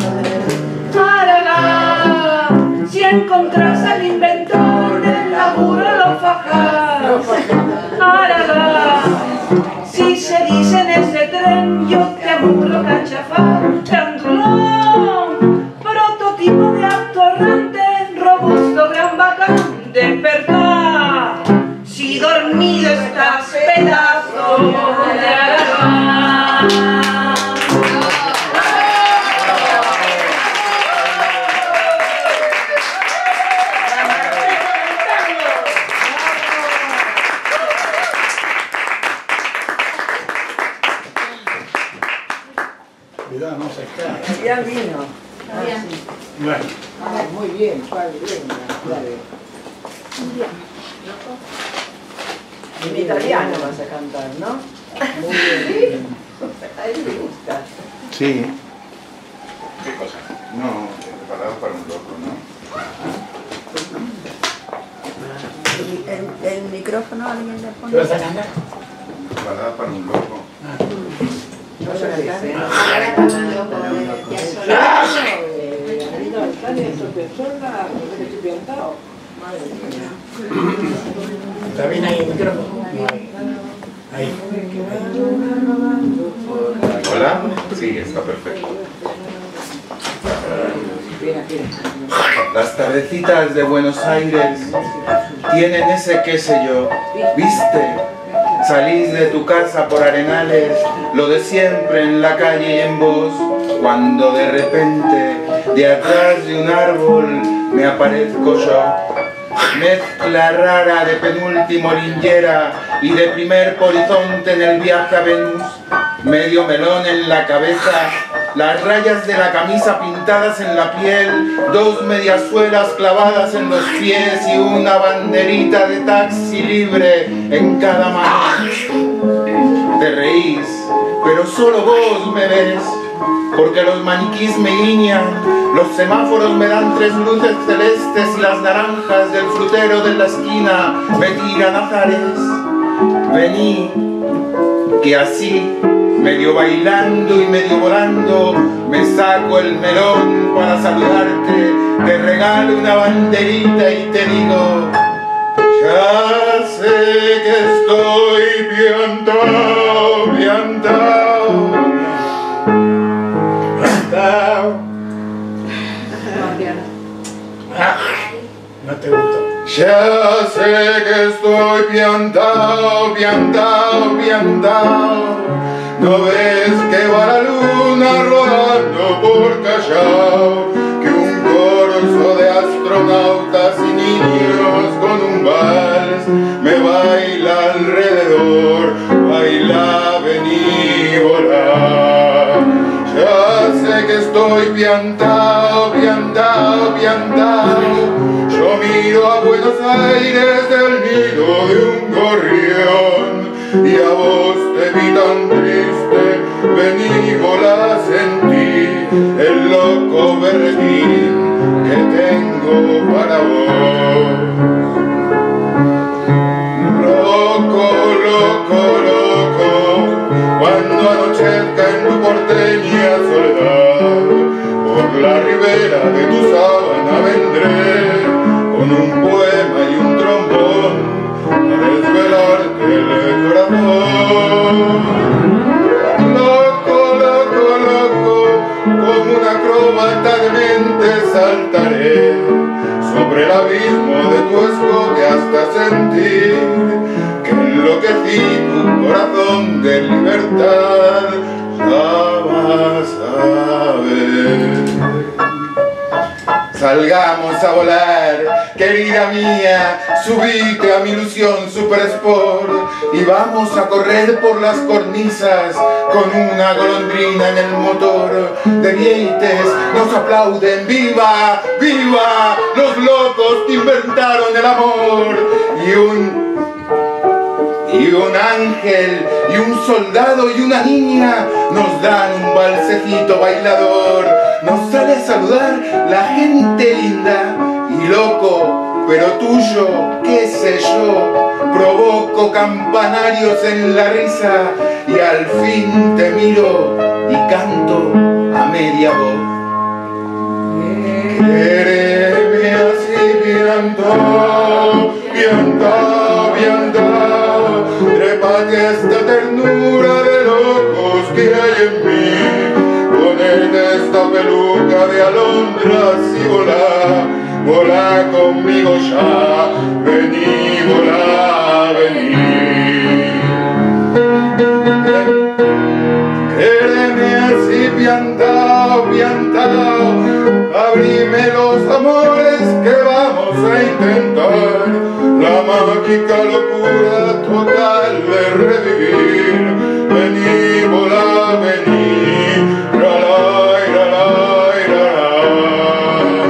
Aragán, si encontrás al inventor del laburo lo fajás. Aragán, si se dice en ese tren yo te amuro cachafaz. Gandulón, prototipo de atorrante, robusto gran bacán. Despertá, si dormido estás pedazo de Aragán. Cuidado, no se cae. Ya vino. Bueno. Muy bien, padre. En italiano vas a cantar, ¿no? Muy bien. A él le gusta. Sí. ¿Qué cosa? No, preparado para un loco, ¿no? ¿El, el micrófono alguien le pone? ¿Qué vas a cantar? Preparado para un loco. No se dice. ¿Está bien ahí el micrófono? Ahí. ¿Hola? Sí, está perfecto. Las tardecitas de Buenos Aires tienen ese qué sé yo, ¿viste? Salís de tu casa por Arenales, lo de siempre en la calle y en vos, cuando de repente, de atrás de un árbol, me aparezco yo. Mezcla rara de penúltimo linguera y de primer horizonte en el viaje a Venus, medio melón en la cabeza, las rayas de la camisa pintadas en la piel, dos mediasuelas clavadas en los pies y una banderita de taxi libre en cada mano. Te reís, pero solo vos me ves, porque los maniquís me guiñan, los semáforos me dan tres luces celestes y las naranjas del frutero de la esquina me tiran azares. Vení, que así, medio bailando y medio volando, me saco el melón para saludarte, te regalo una banderita y te digo, ya sé que estoy piantao, piantao, piantao. No te gustó. Ya sé que estoy piantao, piantao, piantao. ¿No ves que va la luna rodando por Callao? Que un corso de astronautas y niños con un vals me baila alrededor, baila, vení, volá. Ya sé que estoy piantao, piantao, piantao. Yo miro a Buenos Aires del nido de un gorrión y a vos te vi tan triste, vení, volá, sentí el loco berretín que tengo para vos. Loco, loco, loco, cuando anochezca en tu porteña soledad, por la ribera de tu sábana vendré, con un poema y un trombón, a desvelarte el corazón. Loco, loco, loco, como un acróbata de mente saltaré sobre el abismo de tu escote hasta sentir que enloquecí tu corazón de libertad. Ya vas a ver. Salgamos a volar, querida mía, subite a mi ilusión super sport y vamos a correr por las cornisas con una golondrina en el motor. De Vieites nos aplauden, ¡viva, viva los locos que inventaron el amor! Y un... Y un ángel, y un soldado y una niña nos dan un balsecito bailador. Nos sale a saludar la gente linda y loco, pero tuyo, qué sé yo. Provoco campanarios en la risa y al fin te miro y canto a media voz. Quéreme así, piantao, piantao, piantao, trépate a esta ternura de locos que hay en mí, ponete esta peluca de alondras y volá, volá conmigo ya, vení, volá, vení. Quéreme así, piantao, piantao, abrime los amores que vamos a intentar, la mágica locura total de revivir. Vení, volá, vení, ralay, ralay, ralay.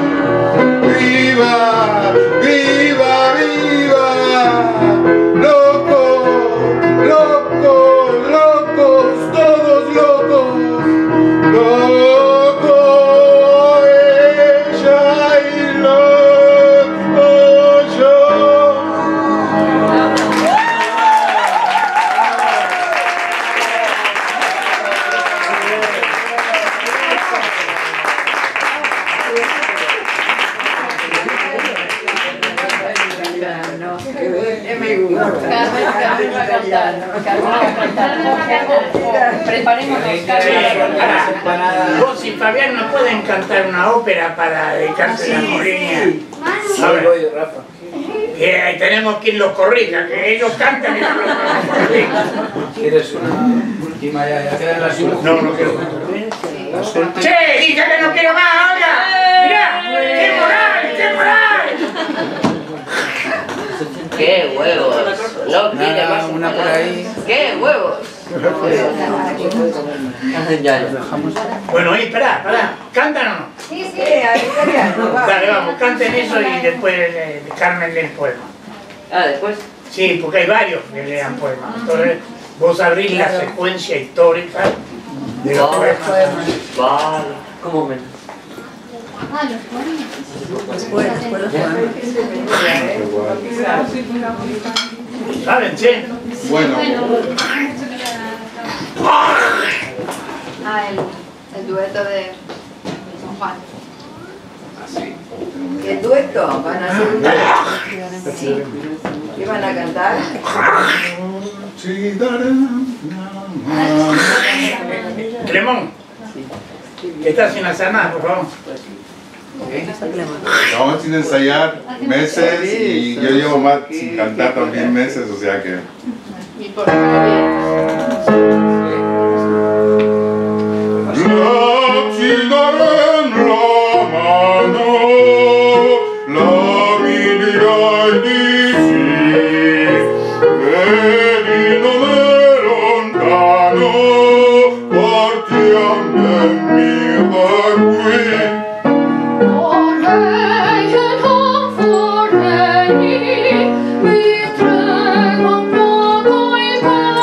Viva, viva, viva, loco, loco, locos, todos locos, loco, ella y loco yo. Preparemos vos y Fabián no pueden cantar una ópera para dedicarse a la Moriña. A ver. Bien, ahí tenemos quien los corrija, que ellos cantan y no los corrijan. ¿Quieres una última ya? ¿Ya quedan las últimas? No, no quiero. ¡Che! ¡Dije que no quiero más! ¡Oiga! ¡Mirá! ¡Qué moral! ¡Qué moral! ¡Qué huevos! No quiere más una por ahí. ¡Qué huevos! Ya, lo dejamos. Bueno, ahí, esperá, esperá. ¿Cantan o no? Sí, sí, ahí italiano. Dale, vamos, canten eso y después eh, Carmen lee el poema. Ah, después. Sí, porque hay varios que lean poemas. Entonces, vos abrís la secuencia histórica de los poemas. Vale. ¿Cómo menos? Ah, los poemas. Después, después los poemas. ¿Saben, che? Bueno. Ah, el, el dueto de San Juan. ¿El dueto? ¿Van a hacer un dueto? ¿Qué van a cantar? Clemón, que estás sin hacer nada, por favor. Estamos sin ensayar meses y yo llevo más sin cantar también meses, o sea que... Y por favor. Mi trego un poco y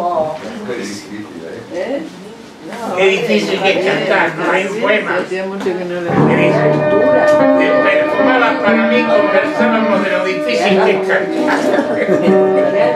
como... Qué difícil, ¿eh? ¿Eh? Qué difícil que es cantar, no hay un poema. Hacía mucho que no le ¿Qué dice? De perfumada para mí conversábamos de lo difícil que es cantar.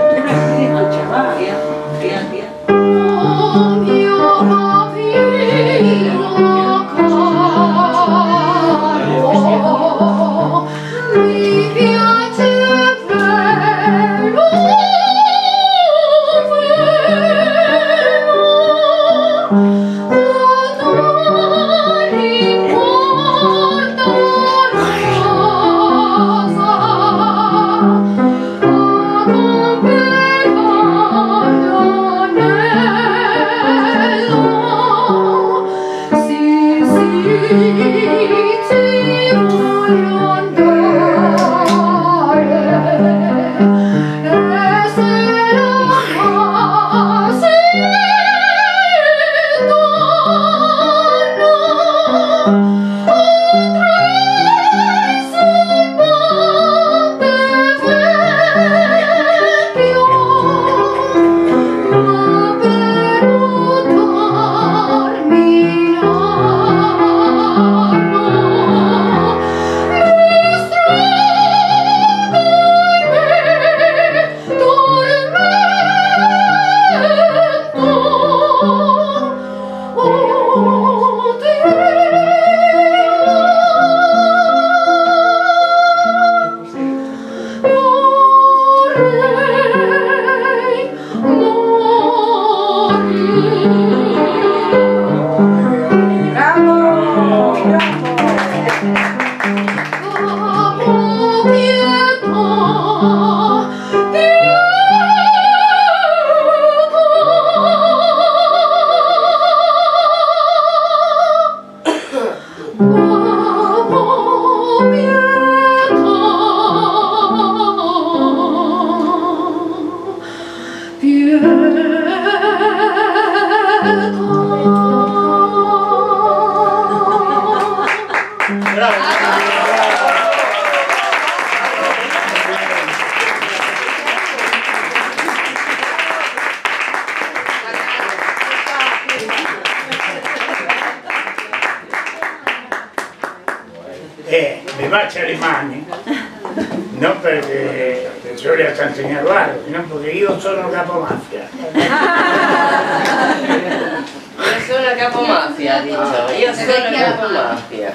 Eh, mi bacia le mani, non perché ci voglio insegnare, sino perché io sono capomafia. Io sono capomafia, dico, io sono capomafia.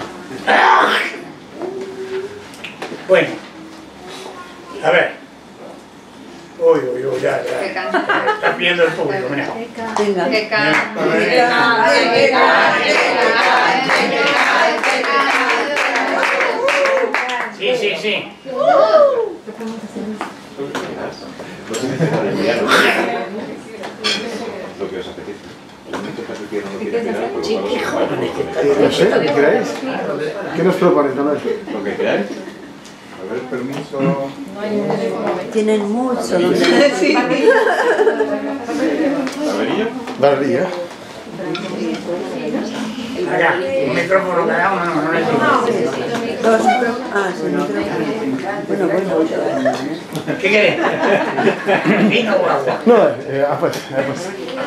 Bueno, a ver. Uy, uy, uy, ya, ya. Está pidiendo el público, mira. Venga. Que cante, que cante, que cante, Sí, sí, sí. Lo que os apetece. El momento que no lo quiere mirar, por lo No sé, ¿qué queráis? ¿Qué nos proponen también? Lo que queráis. A ver, permiso. Tienen mucho. Sí. ¿Barberillo? Barberillo. Acá, un micrófono cada uno, no, no necesito. Dos. Ah, sí, micrófono. Bueno, bueno. ¿Qué querés? ¿Vino o agua? No, eh, ah, pues, ah, pues.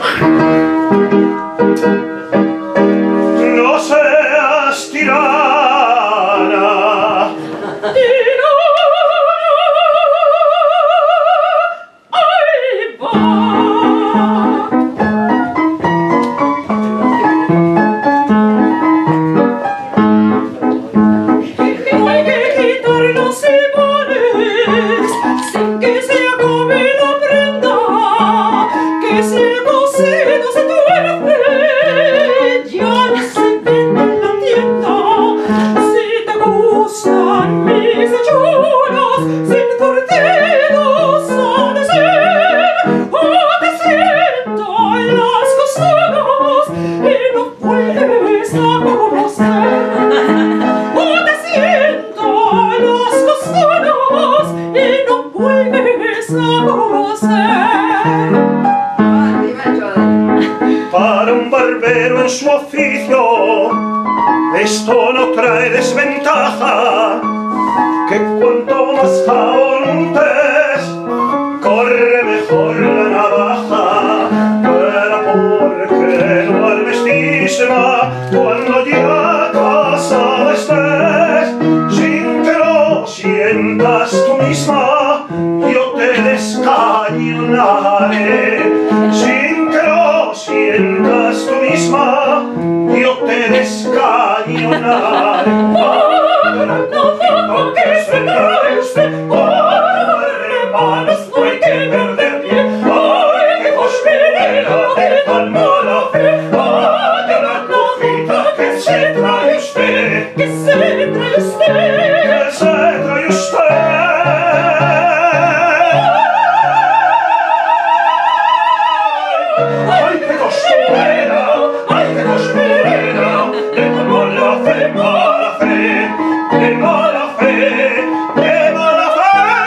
No seas tirana. Para un barbero en su oficio, esto no trae desventaja, que cuanto más jabón untes, corre mejor la navaja. cañonar. No que se trae usted por hermanos, no hay que perder pie. Ay, que cospinera de palma la fe. Vaya la cojita que se trae usted, que se trae usted, que se trae usted. Ay, que costurera, ay, que costurera, de mala fe, mala fe, de mala fe, de mala fe.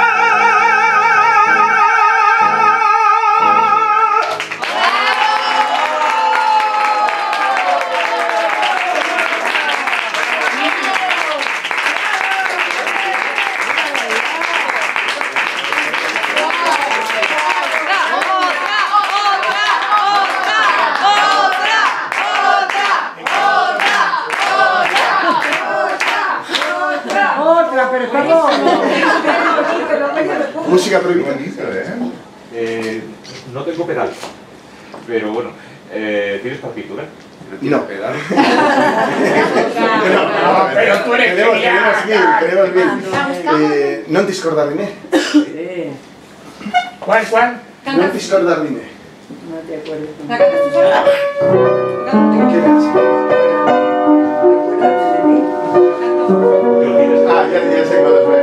Música prohibida. Eh, no tengo pedal, pero bueno, eh, ¿tienes partitura? No. Pedal. No, pero tú eres queremos, genial. queremos bien, queremos bien. Eh, non discordarme. ¿Cuál, cuál? Non discordarme. No te acuerdas. ¿Qué más? Ah, ya, ya sé cuál es.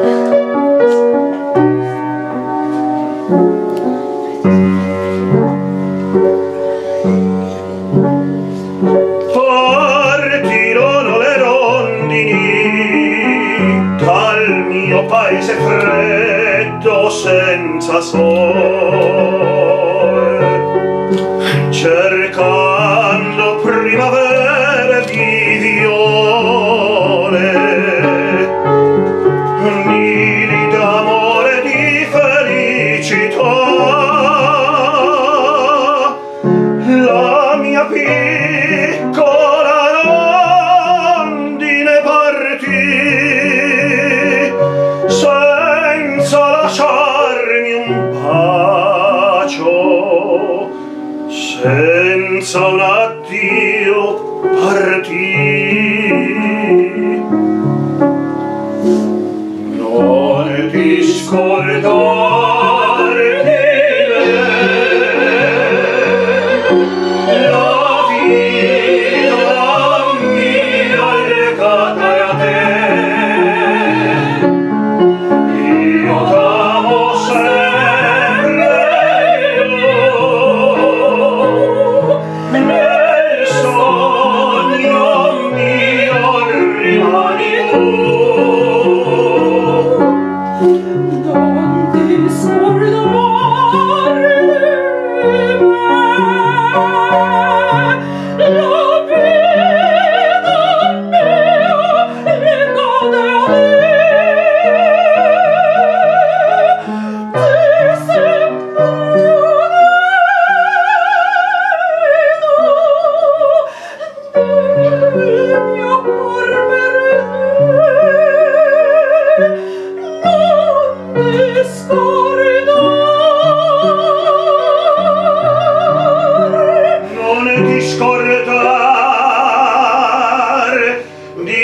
Partirono le rondini dal mio paese freddo senza sole, cercando primavere di viole, nidi d'amore, di felicità. La mia piccola rondine partì senza lasciarmi un bacio, senza un addio partì. Non ti scordare di me, la vita mia è legata a te. Io t'amo sempre, nel sogno mio rimani tu. Non ti scordare di me, la vita mia è legata a te. Non ti scordare di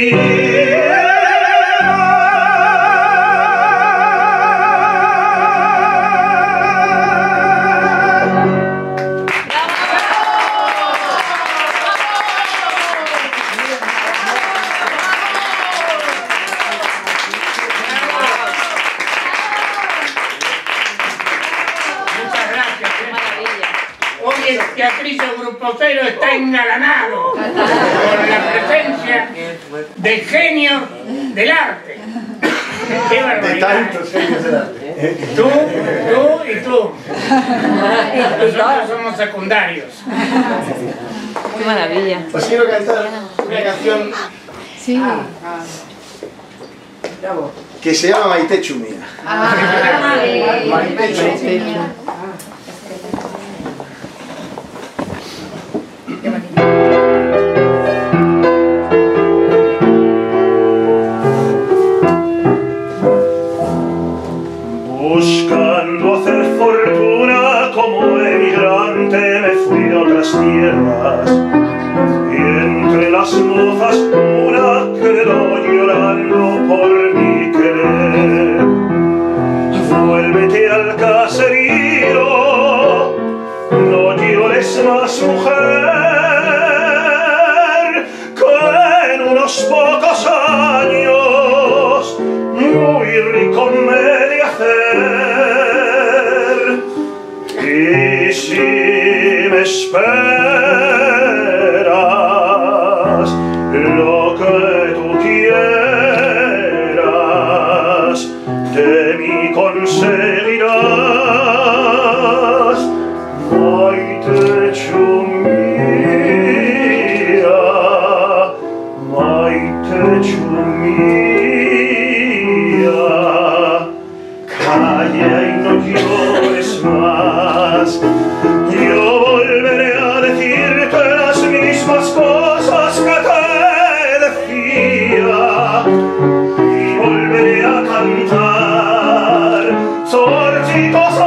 Muchas gracias. Hoy el Teatrillo Grupo Cero está engalanado por la presencia de genios del arte. ¡Qué De barbaridad! tantos genios del arte. Tú, tú y tú. Nosotros somos secundarios. Qué maravilla. Os quiero cantar una canción Sí. que se llama Maitechu Mía. Ah, Maitechu. Buscando hacer fortuna como emigrante me fui a otras tierras y entre las mozas unos pocos años muy rico me de hacer. Y si me esperas lo que tú quieras, de mí conseguirás. Maite chumia, Maite chumia, calla y no llores más. Yo volveré a decirte las mismas cosas que te decía, y volveré a cantar zorchitos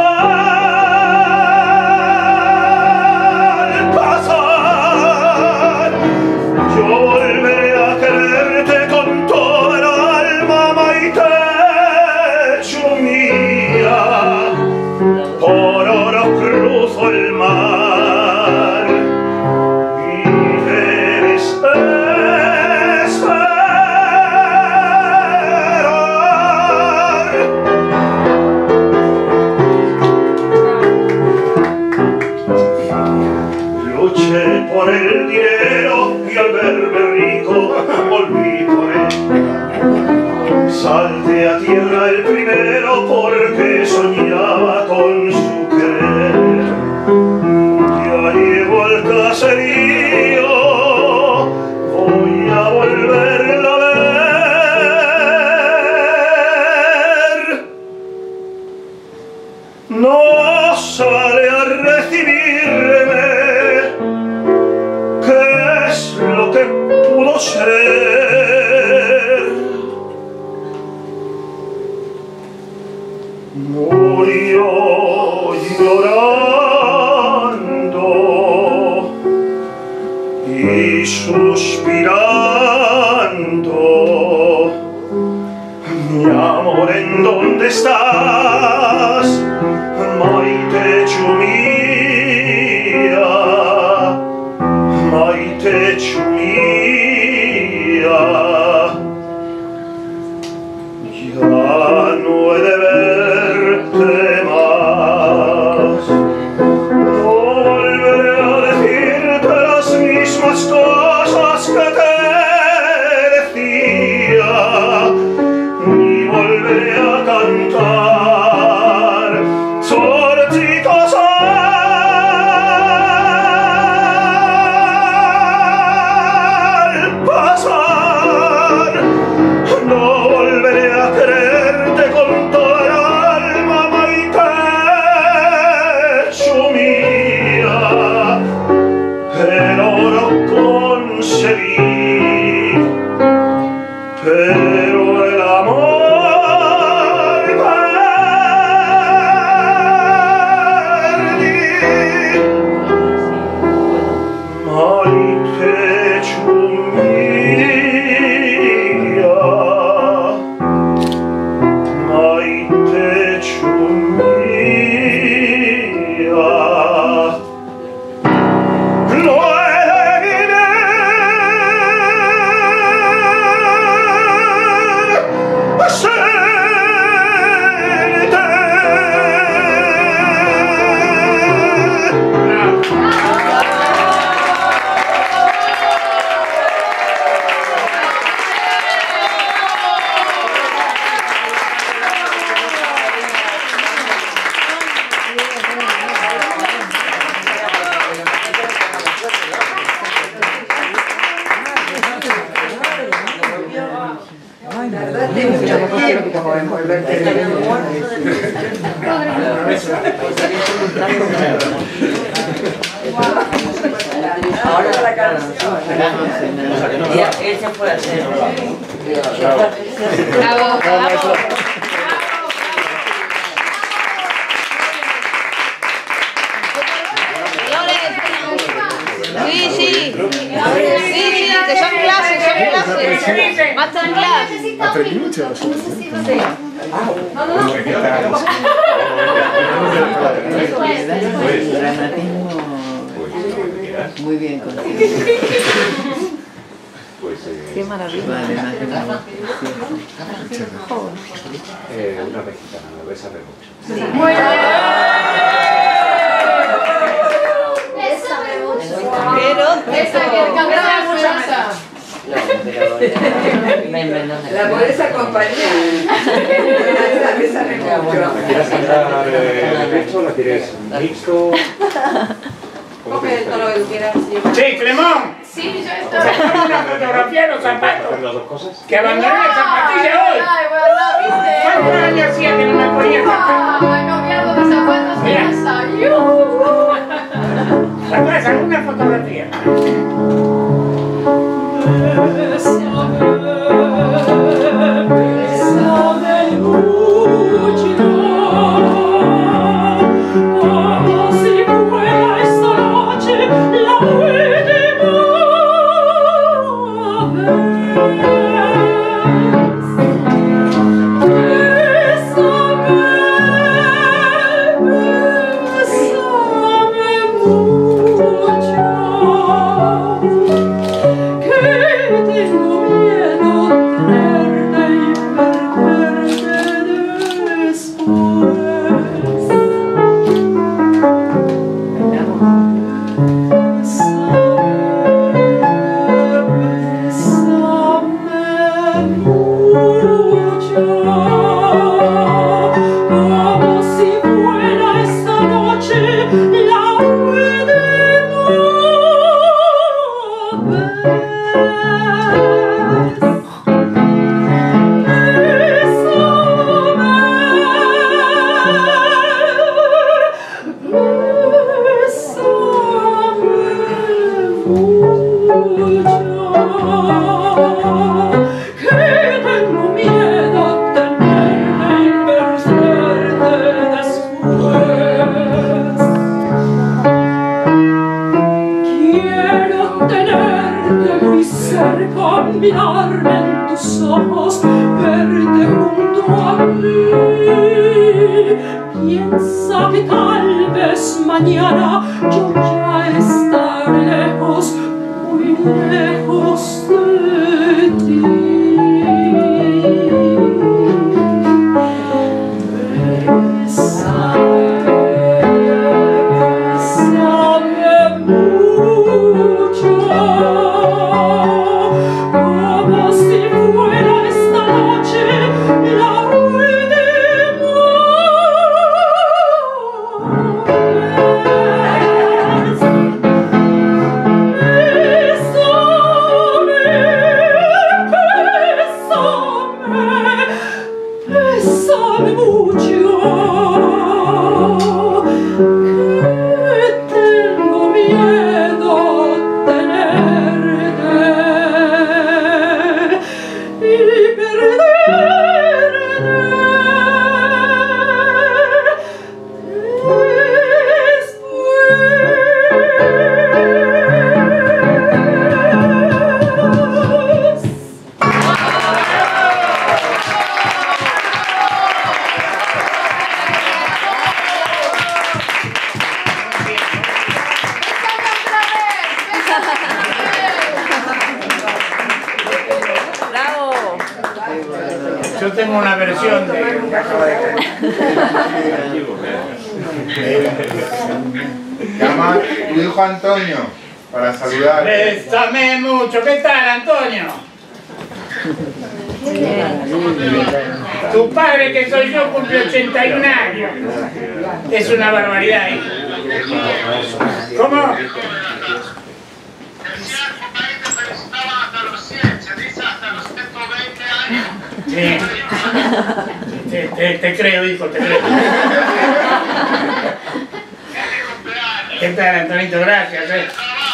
al pasar. Yo volveré a quererte con toda el alma, Maite chumia. Por oro cruzo el mar y debes esperar. Luché por el dinero y al verme rico volví por él. Salté a tierra el primero porque soñaba con su querer. Ya llego al caserío, voy a volverla a ver. No sale a recibirme, ¿qué es lo que pudo ser? Murió llorando y suspirando. Mi amor, ¿en dónde estás? Maite chumia, Maite chumia. Ya no he de verte más, no volveré a decirte las mismas cosas que te decía, ni volveré a cantar zorchitos al pasar. No volveré a quererte con toda el alma, Maite chumia. El oro conseguí, pero el amor perdí. Maite chumia, Maite chumia. No he de vivir sin Ahora la canción. Él se puede hacer. Bravo, bravo. Sí, sí. Sí, sí, que son clases, son clases. Masterclass. Aprendí mucho. Sí. No, no, no. Muy bien contigo. pues... Eh, Qué maravilla. Vale, vale, vale. Eh, una mexicana, me vais a ver mucho. Sí. Muy bien. Pero... Esa que cantaba mucho más. No, pero ya... La podés acompañar. Esa me ¿La quieres cantar eh, mixto o la quieres mixto? Coge todo lo que tú quieras. Sí, Clemón. Sí, yo estoy. ¿Sacamos una fotografía de los zapatos? ¿Las dos cosas? Que abandoné la zapatilla hoy. Ay, bueno, ¿viste? ¿Cuántos años hacía que no me ponía zapatos? Ay, cambiando de zapatos en casa. ¿Sacás alguna fotografía? Como si fuera esta noche la última mirarme en tus ojos, verte junto a mí. Piensa que tal vez mañana yo ya estaré lejos, muy lejos de ti. Bésame, bésame mucho. Como si fuera esta noche la última vez. Bésame, bésame, bésame mucho, que tengo miedo tenerte y perderte después. ¡Bravo! Yo tengo una versión de que acaba de caer. Llama tu hijo Antonio para saludar. Bésame mucho. ¿Qué tal, Antonio? Tu padre, que soy yo, cumple ochenta y un años. Es una barbaridad, hijo. ¿Cómo? Sí. Te, te, te creo, hijo, te creo. ¿Qué tal, Antonito? Gracias. Eh.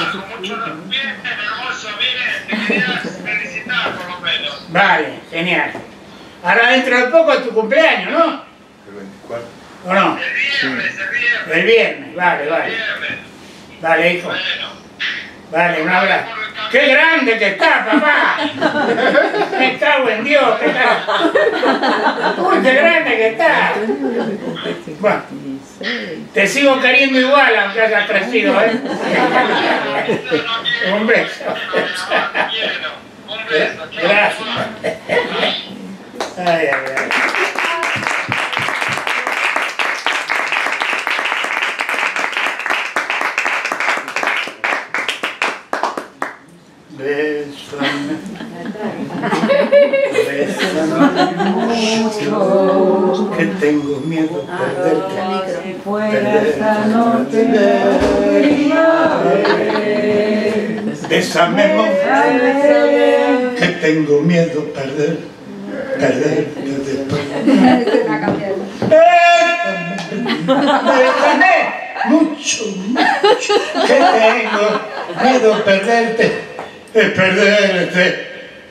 Vale, genial. Ahora dentro de poco es tu cumpleaños, ¿no? El veinticuatro. ¿O no? El viernes, vale, vale. Vale, hijo. Vale, un abrazo. ¡Qué grande que está, papá! Me cago en Dios, qué tal. Uy, qué grande que está. Bueno, te sigo queriendo igual aunque hayas crecido, ¿eh? Un beso. Gracias. Ay, ay, ay. Bésame, bésame mucho, que tengo miedo de perderte. Perderte. Bésame mucho, que tengo miedo de perder, perderte después. Bésame mucho, mucho, que tengo miedo de perderte. Es perderte.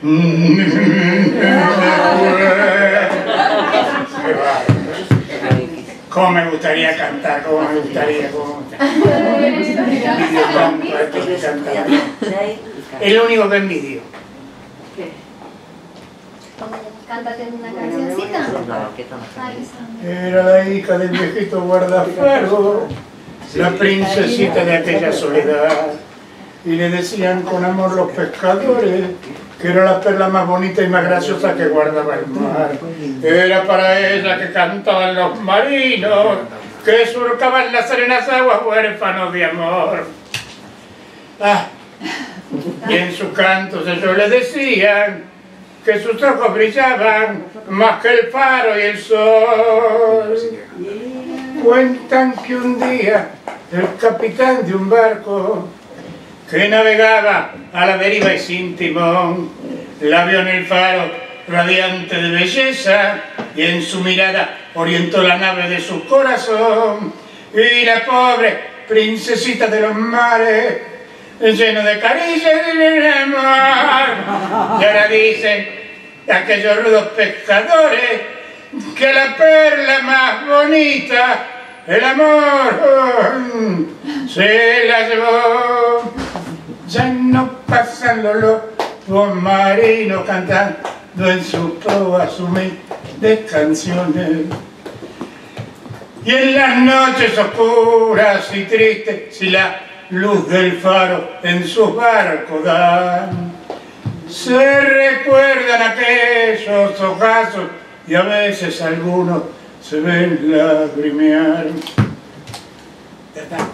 Cómo me gustaría cantar, cómo me gustaría, cómo me gustaría. Es lo único que envidio. Cántate una cancioncita. Era la hija del viejito guardafuego, la princesita de aquella soledad. Y le decían con amor los pescadores que era la perla más bonita y más graciosa que guardaba el mar. Era para ella que cantaban los marinos, que surcaban las serenas aguas huérfanos de amor. Ah, y en sus cantos ellos le decían que sus ojos brillaban más que el faro y el sol. Cuentan que un día el capitán de un barco que navegaba a la deriva y sin timón, la vio en el faro radiante de belleza y en su mirada orientó la nave de su corazón. Y la pobre princesita de los mares, lleno de caricias y de amor, y ahora dicen aquellos rudos pescadores que la perla más bonita, el amor, se la llevó. Ya no pasan los lobos marinos cantando en sus proas humildes canciones. Y en las noches oscuras y tristes, si la luz del faro en sus barcos da, se recuerdan aquellos ojazos y a veces algunos se ven lagrimear. Ya está.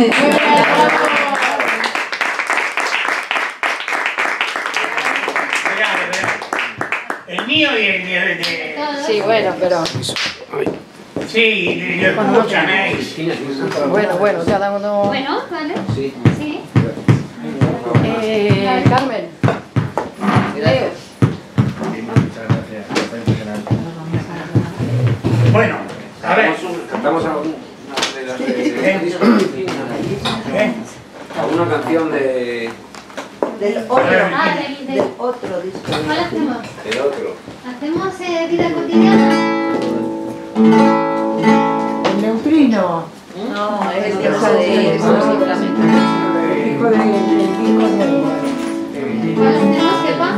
El mío y el de... de... Sí, bueno, pero... Sí, lo escuchan, ¿eh? Bueno, bueno, cada uno... Bueno, ¿vale? Sí. Sí. Eh, Carmen. Leo. Bueno, a ver. Cantamos alguna de las de disco. ¿Eh? ¿Alguna canción de... Del otro, Ah, del, del... del otro disco. ¿Cuál hacemos? del otro? ¿Hacemos eh, vida cotidiana? El neutrino. No, es el No, hijo de... no, no. simplemente. El hijo de... El hijo de... ¿Cuál hacemos, Kepa?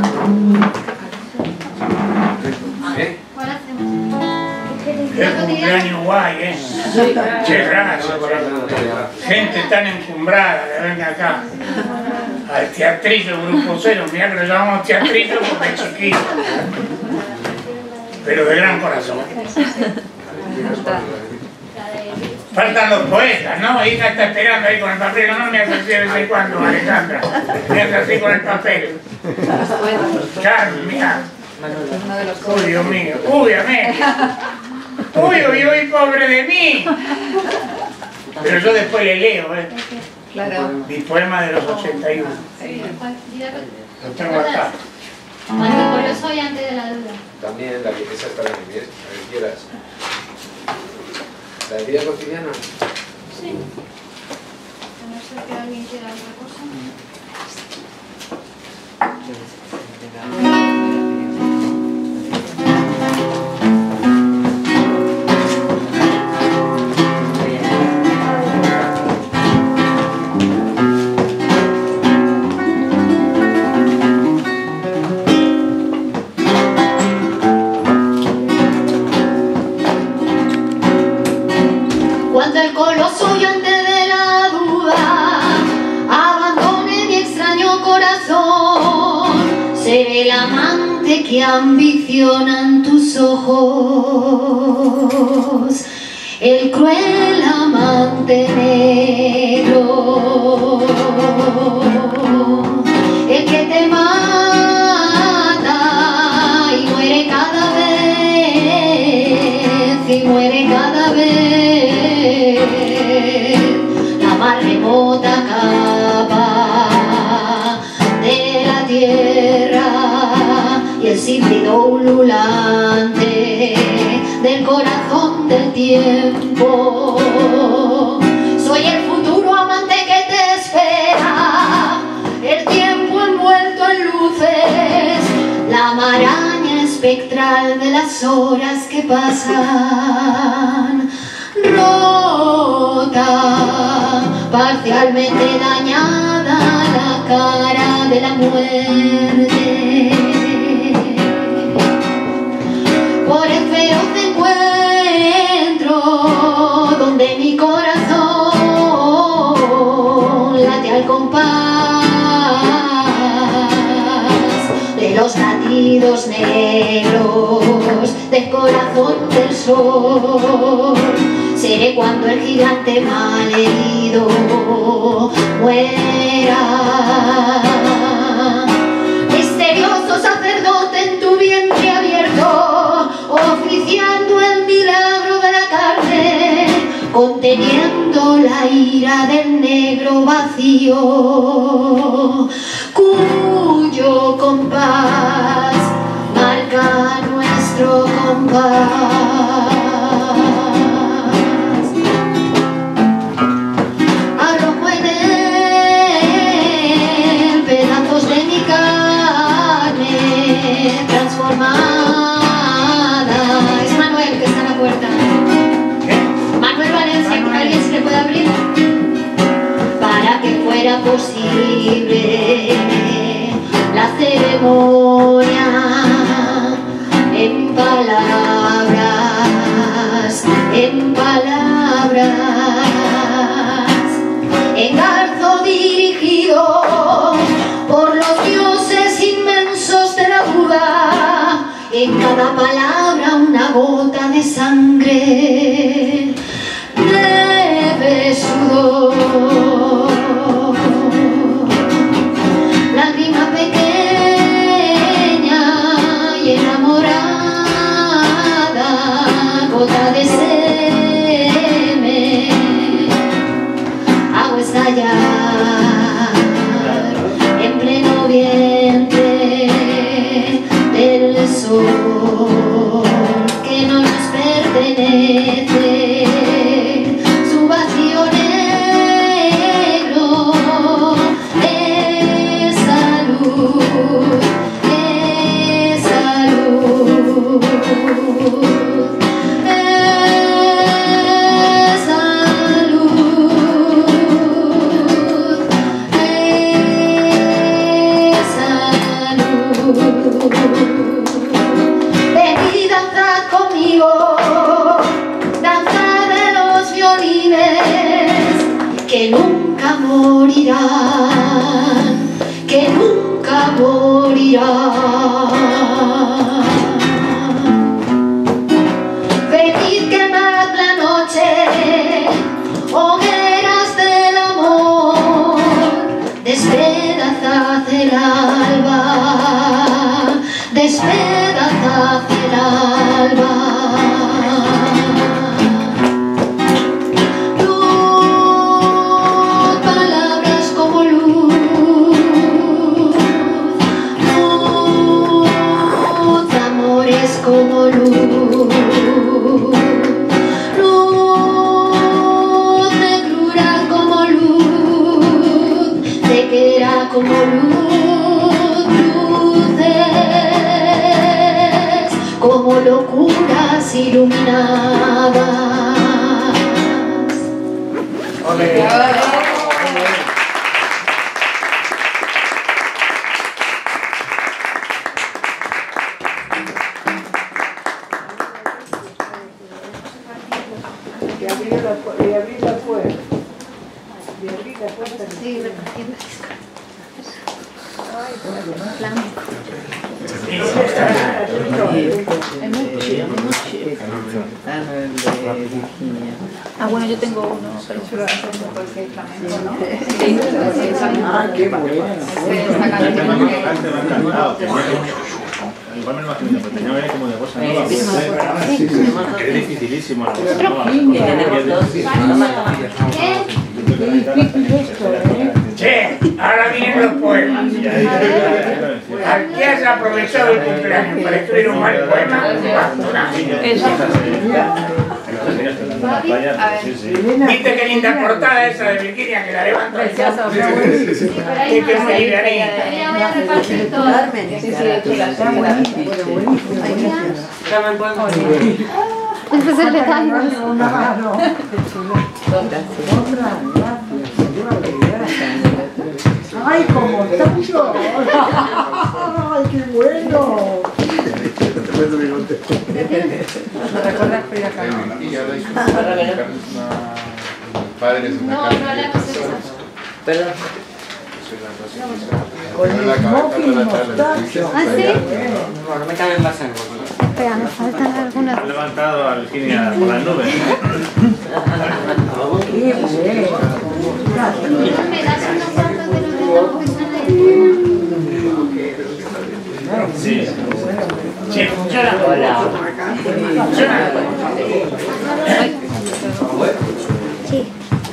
¿Eh? ¿Cuál hacemos? Qué cumpleaños guay, ¿eh? Che, gracias. Gente tan encumbrada que venga acá. Al teatrillo Grupo Cero, mirá que lo llamamos teatrillo porque es chiquito. Pero de gran corazón. Faltan los poetas, ¿no? Hija está esperando ahí con el papel, no me hace así de vez en cuando, Alejandra. Me hace así con el papel. Carmen, mira. Uy, Dios mío. Uy, amén. Uy, uy, uy, pobre de mí. Pero yo después le leo, ¿eh? Claro. Mi poema de los ochenta y uno. Lo tengo acá. Cuando yo soy antes de la duda. También la que esa está bien, bien, la que quieras. ¿La de vida cotidiana? Sí. A no ser que alguien quiera otra cosa. Cuando el coloso y antes de la duda abandone mi extraño corazón, seré la amante que ambicionan tus ojos, el cruel amante negro, el que te mata y muere cada vez, y muere cada vez, la más remota capa de la tierra y el silbido ululante del corazón del tiempo. Soy el futuro amante que te espera, el tiempo envuelto en luces, la maraña espectral de las horas que pasan, rota, parcialmente dañada la cara de la muerte. Por el feroz encuentro donde mi corazón late al compás de los latidos negros del corazón del sol. Seré cuando el gigante malherido muera. Misterioso sacerdote en tu vientre abierto, oficiando el milagro de la carne, conteniendo la ira del negro vacío, cuyo compás marca nuestro compás. Arrojo en él pedazos de mi carne transformada. Es Manuel que está en la puerta. Manuel Valencia, ¿con alguien se le puede abrir? Para que fuera posible la ceremonia en palabras, en palabras, en garzo dirigido por los dioses inmensos de la Buda, en cada palabra una gota de sangre, de sudor, lágrima pequeña y enamorada, gota de semen, hago estallar en pleno vientre del sol que no nos pertenece, su vacío negro esa luz, esa luz, esa luz, esa luz. Ven y danzad conmigo, danza de los violines que nunca morirán, que nunca morirán. Venid, quemad la noche, hogueras del amor, despedazad el alba, despedazad el alba. Luz, palabras como luz, luz, amores como luz, luz, negrura como luz, ceguera como luz, luces como locuras iluminadas. Y abrir la puerta. Y abrir la puerta. Y abrir la puerta. Sí, repartiendo discos. Ay, bueno. Flamenco. Ah, bueno, yo tengo uno, pero Ah, qué bueno. Igual me lo imagino, pero tenía que ver como de cosa nueva. Que es dificilísimo. Che, ahora vienen los poemas. ¿Aquí has aprovechado el cumpleaños para escribir un mal poema? Eso. ¿Viste qué linda portada esa de Virginia que la levantó? Que es muy livianita. Este es el detalle. ¡Ay, cómo tanto! ¡Ay, qué bueno! No, no hablamos de eso. Perdón. Con el smoking mostacho. ¿Ah, sí? No, no me caben más en el bolsillo. Espera, me faltan algunas. Han levantado a Virginia por las nubes. ¡Qué bueno! ¿Me das unos cuantos de los dedos que están ahí? Sí. Sí, funciona. Hola. Funciona. Sí.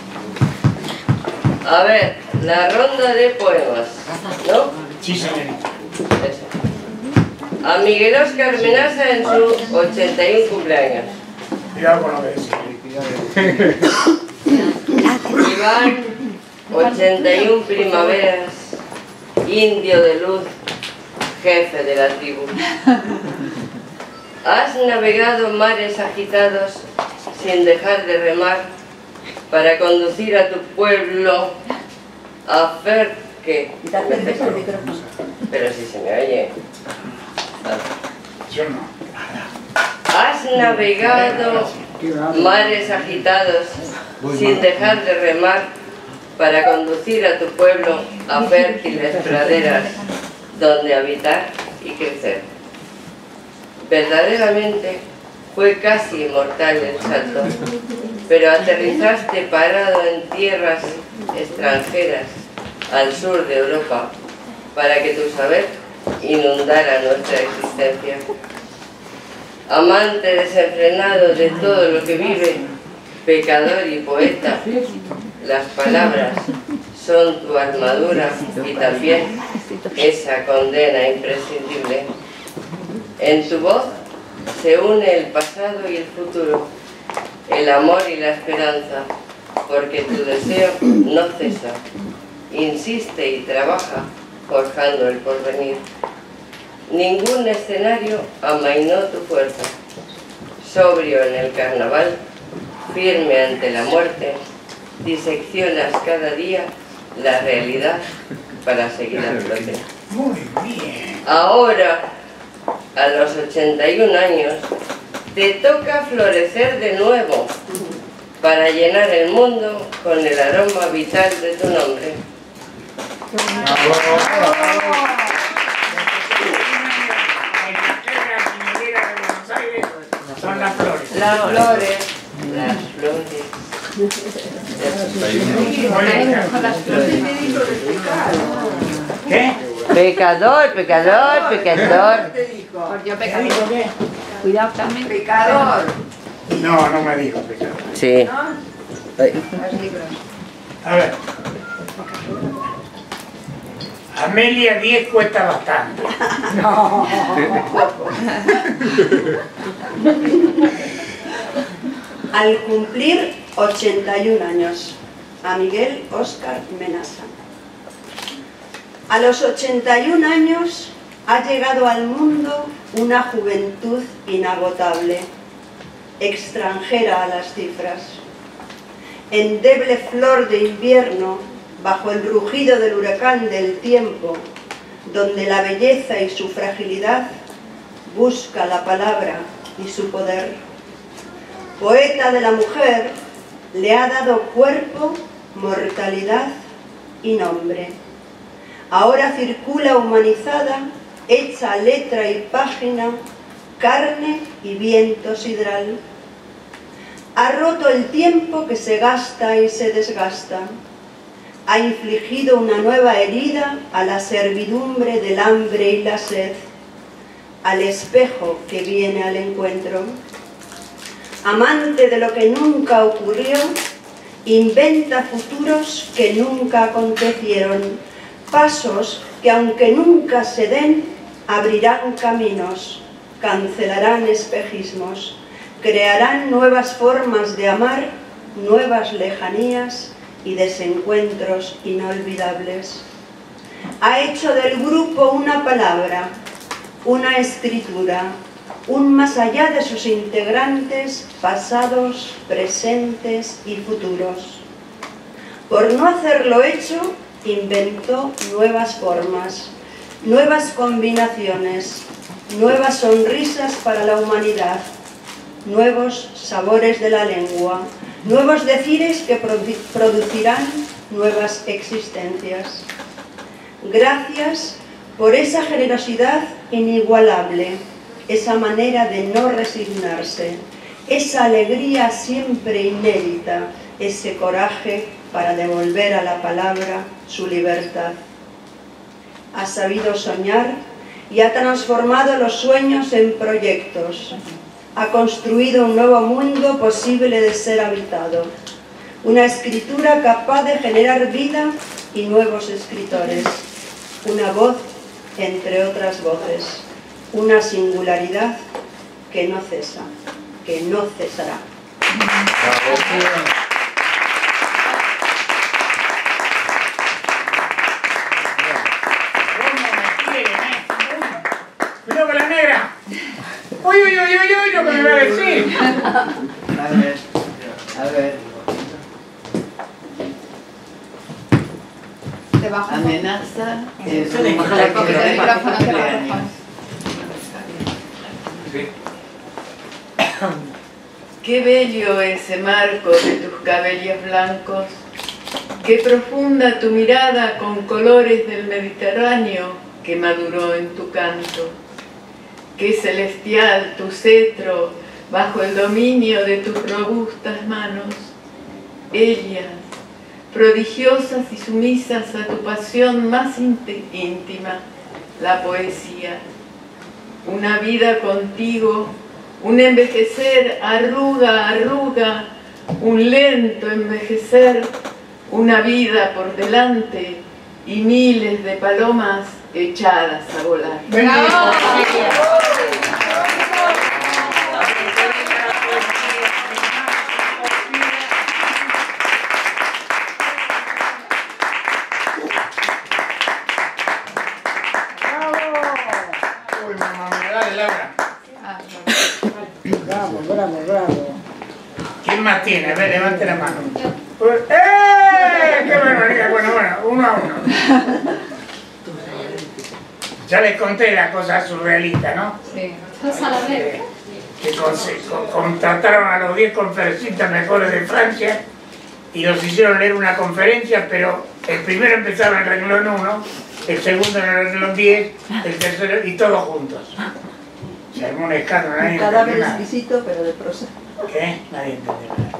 A ver, la ronda de poemas, ¿no? Sí, señorita. Eso. A Miguel Óscar Menaza en su ochenta y uno cumpleaños. Cuidado con lo que decís. Iván, ochenta y uno primaveras, indio de luz, jefe de la tribu. Has navegado mares agitados sin dejar de remar para conducir a tu pueblo a Fer que... Pero si se me oye. Yo no. Has navegado mares agitados sin dejar de remar para conducir a tu pueblo a fértiles praderas donde habitar y crecer. Verdaderamente fue casi inmortal el salto, pero aterrizaste parado en tierras extranjeras al sur de Europa para que tu saber inundara nuestra existencia. Amante desenfrenado de todo lo que vive, pecador y poeta, las palabras son tu armadura y también esa condena imprescindible. En tu voz se une el pasado y el futuro, el amor y la esperanza, porque tu deseo no cesa, insiste y trabaja forjando el porvenir. Ningún escenario amainó tu fuerza. Sobrio en el carnaval, firme ante la muerte, diseccionas cada día la realidad para seguir a flote. Muy bien. Ahora, a los ochenta y un años, te toca florecer de nuevo para llenar el mundo con el aroma vital de tu nombre. Son las flores. Las flores. Las flores. ¿Qué? Pecador, pecador, pecador. Yo pecador. Cuidado, Carmen. Pecador. No, no me dijo pecador. Sí. A ver. Amelia diez cuesta bastante. No. Al cumplir ochenta y un años, a Miguel Óscar Menaza. A los ochenta y un años ha llegado al mundo una juventud inagotable, extranjera a las cifras. Endeble flor de invierno, bajo el rugido del huracán del tiempo, donde la belleza y su fragilidad busca la palabra y su poder. Poeta de la mujer, le ha dado cuerpo, mortalidad y nombre. Ahora circula humanizada hecha letra y página, carne y viento sidral. Ha roto el tiempo que se gasta y se desgasta. Ha infligido una nueva herida a la servidumbre del hambre y la sed, al espejo que viene al encuentro. Amante de lo que nunca ocurrió, inventa futuros que nunca acontecieron, pasos que aunque nunca se den, abrirán caminos, cancelarán espejismos, crearán nuevas formas de amar, nuevas lejanías y desencuentros inolvidables. Ha hecho del grupo una palabra, una escritura, un más allá de sus integrantes pasados, presentes y futuros. Por no hacerlo hecho, inventó nuevas formas, nuevas combinaciones, nuevas sonrisas para la humanidad, nuevos sabores de la lengua, nuevos decires que produ- producirán nuevas existencias. Gracias por esa generosidad inigualable, esa manera de no resignarse, esa alegría siempre inédita, ese coraje para devolver a la palabra su libertad. Ha sabido soñar y ha transformado los sueños en proyectos. Ha construido un nuevo mundo posible de ser habitado. Una escritura capaz de generar vida y nuevos escritores. Una voz entre otras voces. Una singularidad que no cesa, que no cesará. Cuidado con la negra. Uy, uy, uy, uy, uy, lo que me va a decir. A ver, a ver. Amenaza es un Qué bello ese marco de tus cabellos blancos, qué profunda tu mirada con colores del Mediterráneo que maduró en tu canto, qué celestial tu cetro bajo el dominio de tus robustas manos, ellas, prodigiosas y sumisas a tu pasión más íntima, la poesía. Una vida contigo, un envejecer arruga a arruga, un lento envejecer, una vida por delante y miles de palomas echadas a volar. ¡Bravo! Bravo, bravo, bravo. ¿Quién más tiene? A ver, levante la mano. ¡Eh! ¡Qué barbaridad! Bueno, bueno, uno a uno. Ya les conté la cosa surrealista, ¿no? Sí. Que, que con- con- contrataron a los diez conferencistas mejores de Francia y los hicieron leer una conferencia, pero el primero empezaba en el renglón uno, el segundo en el renglón diez, el tercero y todos juntos. Se armó un escándalo, nadie Un cadáver entendió nada. exquisito, pero de prosa. ¿Qué? Nadie entendió nada.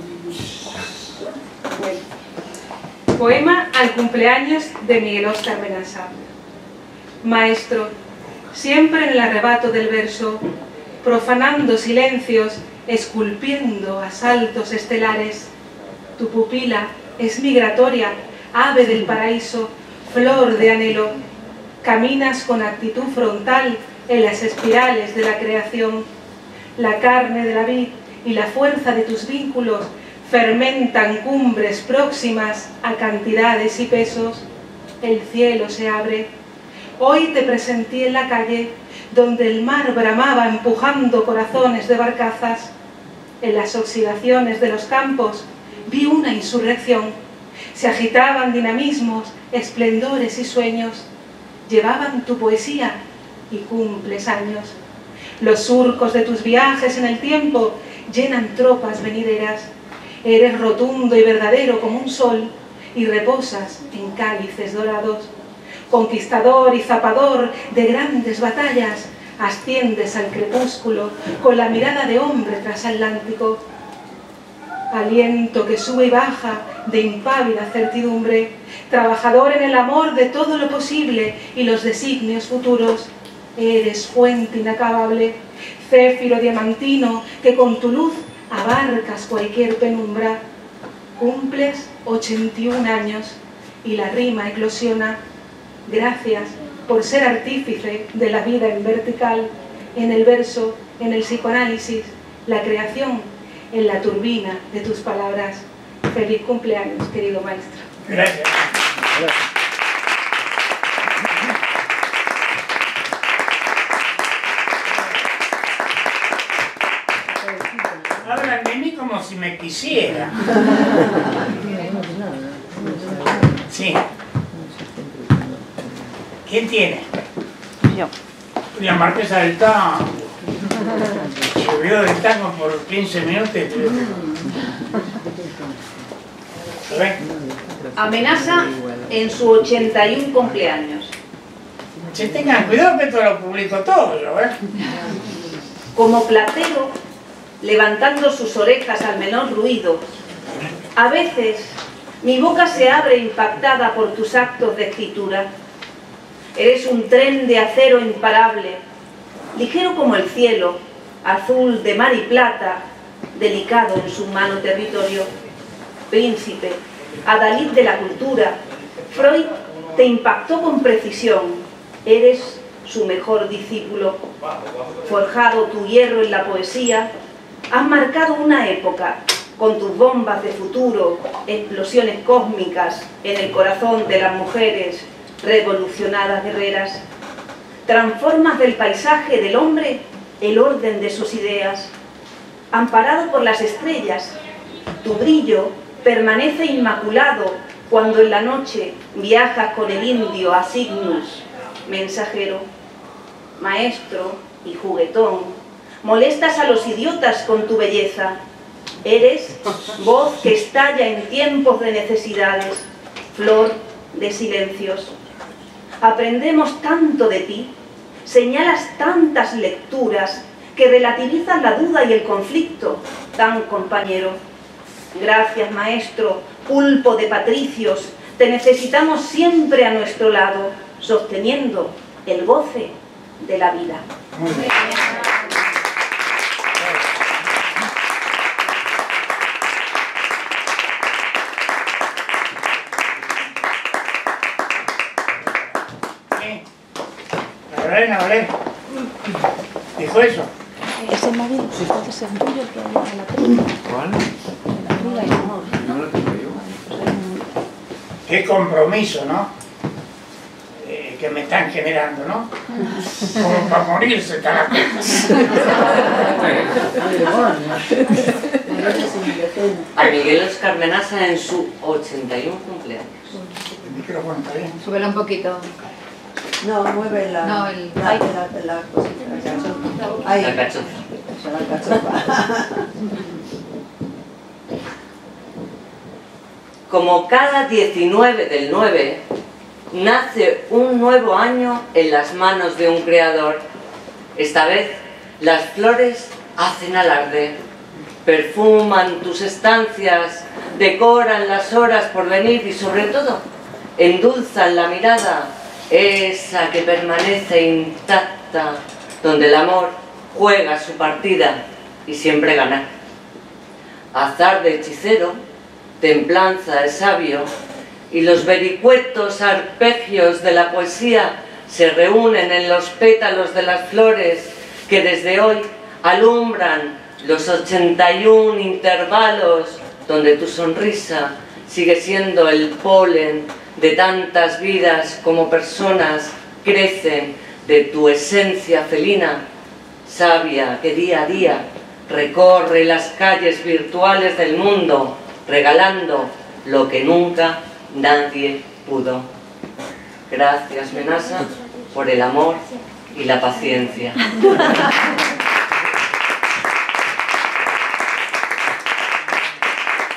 Poema al cumpleaños de Miguel Óscar Menaza. Maestro, siempre en el arrebato del verso, profanando silencios, esculpiendo asaltos estelares, tu pupila es migratoria, ave del paraíso, flor de anhelo. Caminas con actitud frontal en las espirales de la creación. La carne de la vid y la fuerza de tus vínculos fermentan cumbres próximas a cantidades y pesos. El cielo se abre. Hoy te presentí en la calle, donde el mar bramaba empujando corazones de barcazas. En las oxidaciones de los campos vi una insurrección. Se agitaban dinamismos, esplendores y sueños. Llevaban tu poesía y cumples años. Los surcos de tus viajes en el tiempo llenan tropas venideras. Eres rotundo y verdadero como un sol y reposas en cálices dorados. conquistador y zapador de grandes batallas, asciendes al crepúsculo con la mirada de hombre transatlántico. Aliento que sube y baja de impávida certidumbre, trabajador en el amor de todo lo posible y los designios futuros, eres fuente inacabable, céfiro diamantino que con tu luz abarcas cualquier penumbra. Cumples ochenta y un años y la rima eclosiona. Gracias por ser artífice de la vida en vertical, en el verso, en el psicoanálisis, la creación, en la turbina de tus palabras. Feliz cumpleaños, querido maestro. Gracias. Hablan de mí como si me quisiera. Sí. ¿Quién tiene? Yo. La marquesa del tango. Subió del tango por quince minutos. ¿Ven? Amenaza en su ochenta y un cumpleaños. Se tengan cuidado que esto lo publico todo yo, ¿eh? Como platero, levantando sus orejas al menor ruido, a veces mi boca se abre impactada por tus actos de escritura. Eres un tren de acero imparable, ligero como el cielo, azul de mar y plata, delicado en su humano territorio. Príncipe, adalid de la cultura, Freud te impactó con precisión, eres su mejor discípulo. Forjado tu hierro en la poesía, has marcado una época, con tus bombas de futuro, explosiones cósmicas en el corazón de las mujeres revolucionadas guerreras. Transformas del paisaje del hombre el orden de sus ideas. Amparado por las estrellas, tu brillo permanece inmaculado cuando en la noche viajas con el indio Asignus, mensajero. Maestro y juguetón, molestas a los idiotas con tu belleza. Eres voz que estalla en tiempos de necesidades, flor de silencios. Aprendemos tanto de ti, señalas tantas lecturas que relativizan la duda y el conflicto, tan compañero. Gracias, maestro, pulpo de patricios, te necesitamos siempre a nuestro lado, sosteniendo el goce de la vida. Muy bien. Lorena, Lorena. ¿Dijo eso? Ese móvil puede ser tuyo que hay en la película. ¿Cuál? En la vida y amor. No lo tengo yo. Qué compromiso, ¿no? Eh, que me están generando, ¿no? Como para morirse, carajo. A Miguel Óscar Menaza en su ochenta y un cumpleaños. El micrófono está bien. Súbela un poquito. No, mueve la, No, el- la, ay. la, la cosita, la cachofa. Ahí. La cachofa. Eso, la cachofa. Como cada diecinueve del nueve, nace un nuevo año en las manos de un creador. Esta vez, las flores hacen alarde, perfuman tus estancias, decoran las horas por venir y, sobre todo, endulzan la mirada, esa que permanece intacta, donde el amor juega su partida y siempre gana. Azar de hechicero, templanza de sabio, y los vericuetos arpegios de la poesía se reúnen en los pétalos de las flores que desde hoy alumbran los ochenta y un intervalos donde tu sonrisa sigue siendo el polen de tantas vidas como personas crecen de tu esencia felina, sabia que día a día recorre las calles virtuales del mundo regalando lo que nunca nadie pudo. Gracias, Menaza, por el amor y la paciencia.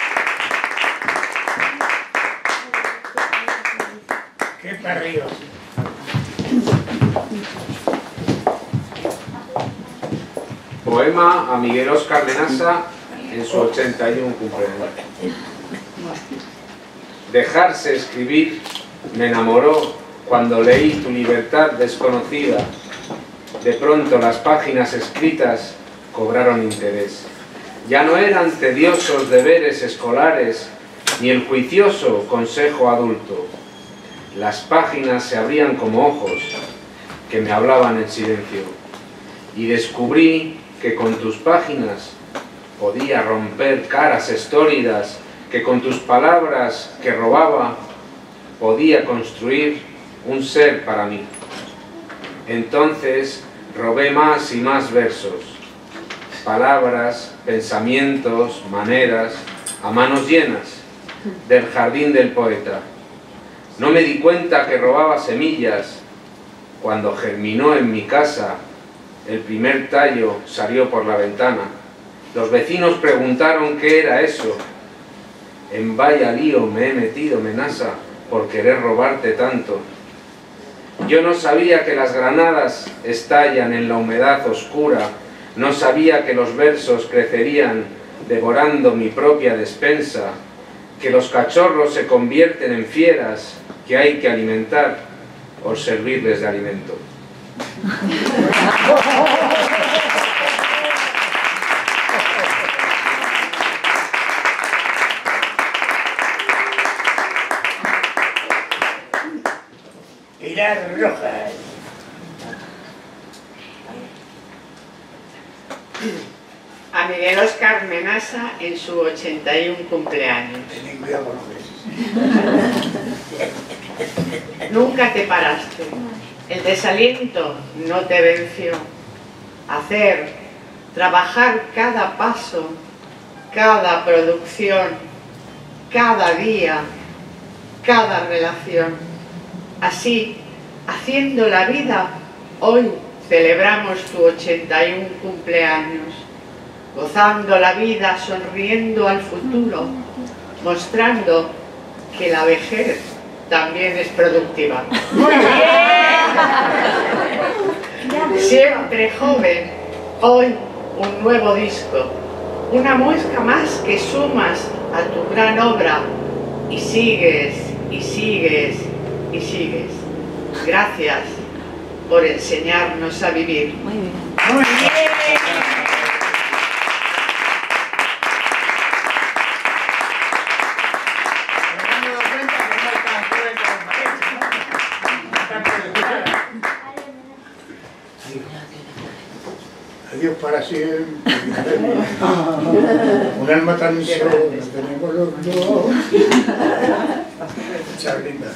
Qué perrillo. Poema a Miguel Óscar Menasa en su ochenta y uno cumpleaños. Dejarse escribir me enamoró cuando leí tu libertad desconocida. De pronto las páginas escritas cobraron interés. Ya no eran tediosos deberes escolares ni el juicioso consejo adulto. Las páginas se abrían como ojos que me hablaban en silencio. Y descubrí que con tus páginas podía romper caras estóridas, que con tus palabras que robaba podía construir un ser para mí. Entonces robé más y más versos, palabras, pensamientos, maneras, a manos llenas, del jardín del poeta. No me di cuenta que robaba semillas. Cuando germinó en mi casa, el primer tallo salió por la ventana. Los vecinos preguntaron qué era eso. En vaya lío me he metido, Menasa, por querer robarte tanto. Yo no sabía que las granadas estallan en la humedad oscura. No sabía que los versos crecerían devorando mi propia despensa, que los cachorros se convierten en fieras que hay que alimentar por servirles de alimento. Pilar Rojas. A Miguel Óscar Menasa en su ochenta y uno cumpleaños. Nunca te paraste. El desaliento no te venció. Hacer, trabajar cada paso, cada producción, cada día, cada relación. Así, haciendo la vida, hoy celebramos tu ochenta y uno cumpleaños, gozando la vida, sonriendo al futuro, mostrando que la vejez también es productiva. ¡Muy bien! Siempre joven, hoy un nuevo disco, una muesca más que sumas a tu gran obra y sigues, y sigues, y sigues. Gracias por enseñarnos a vivir. Muy bien. Muy bien. Adiós para siempre. Un alma tan sola tenemos los dos. Muchas lindas.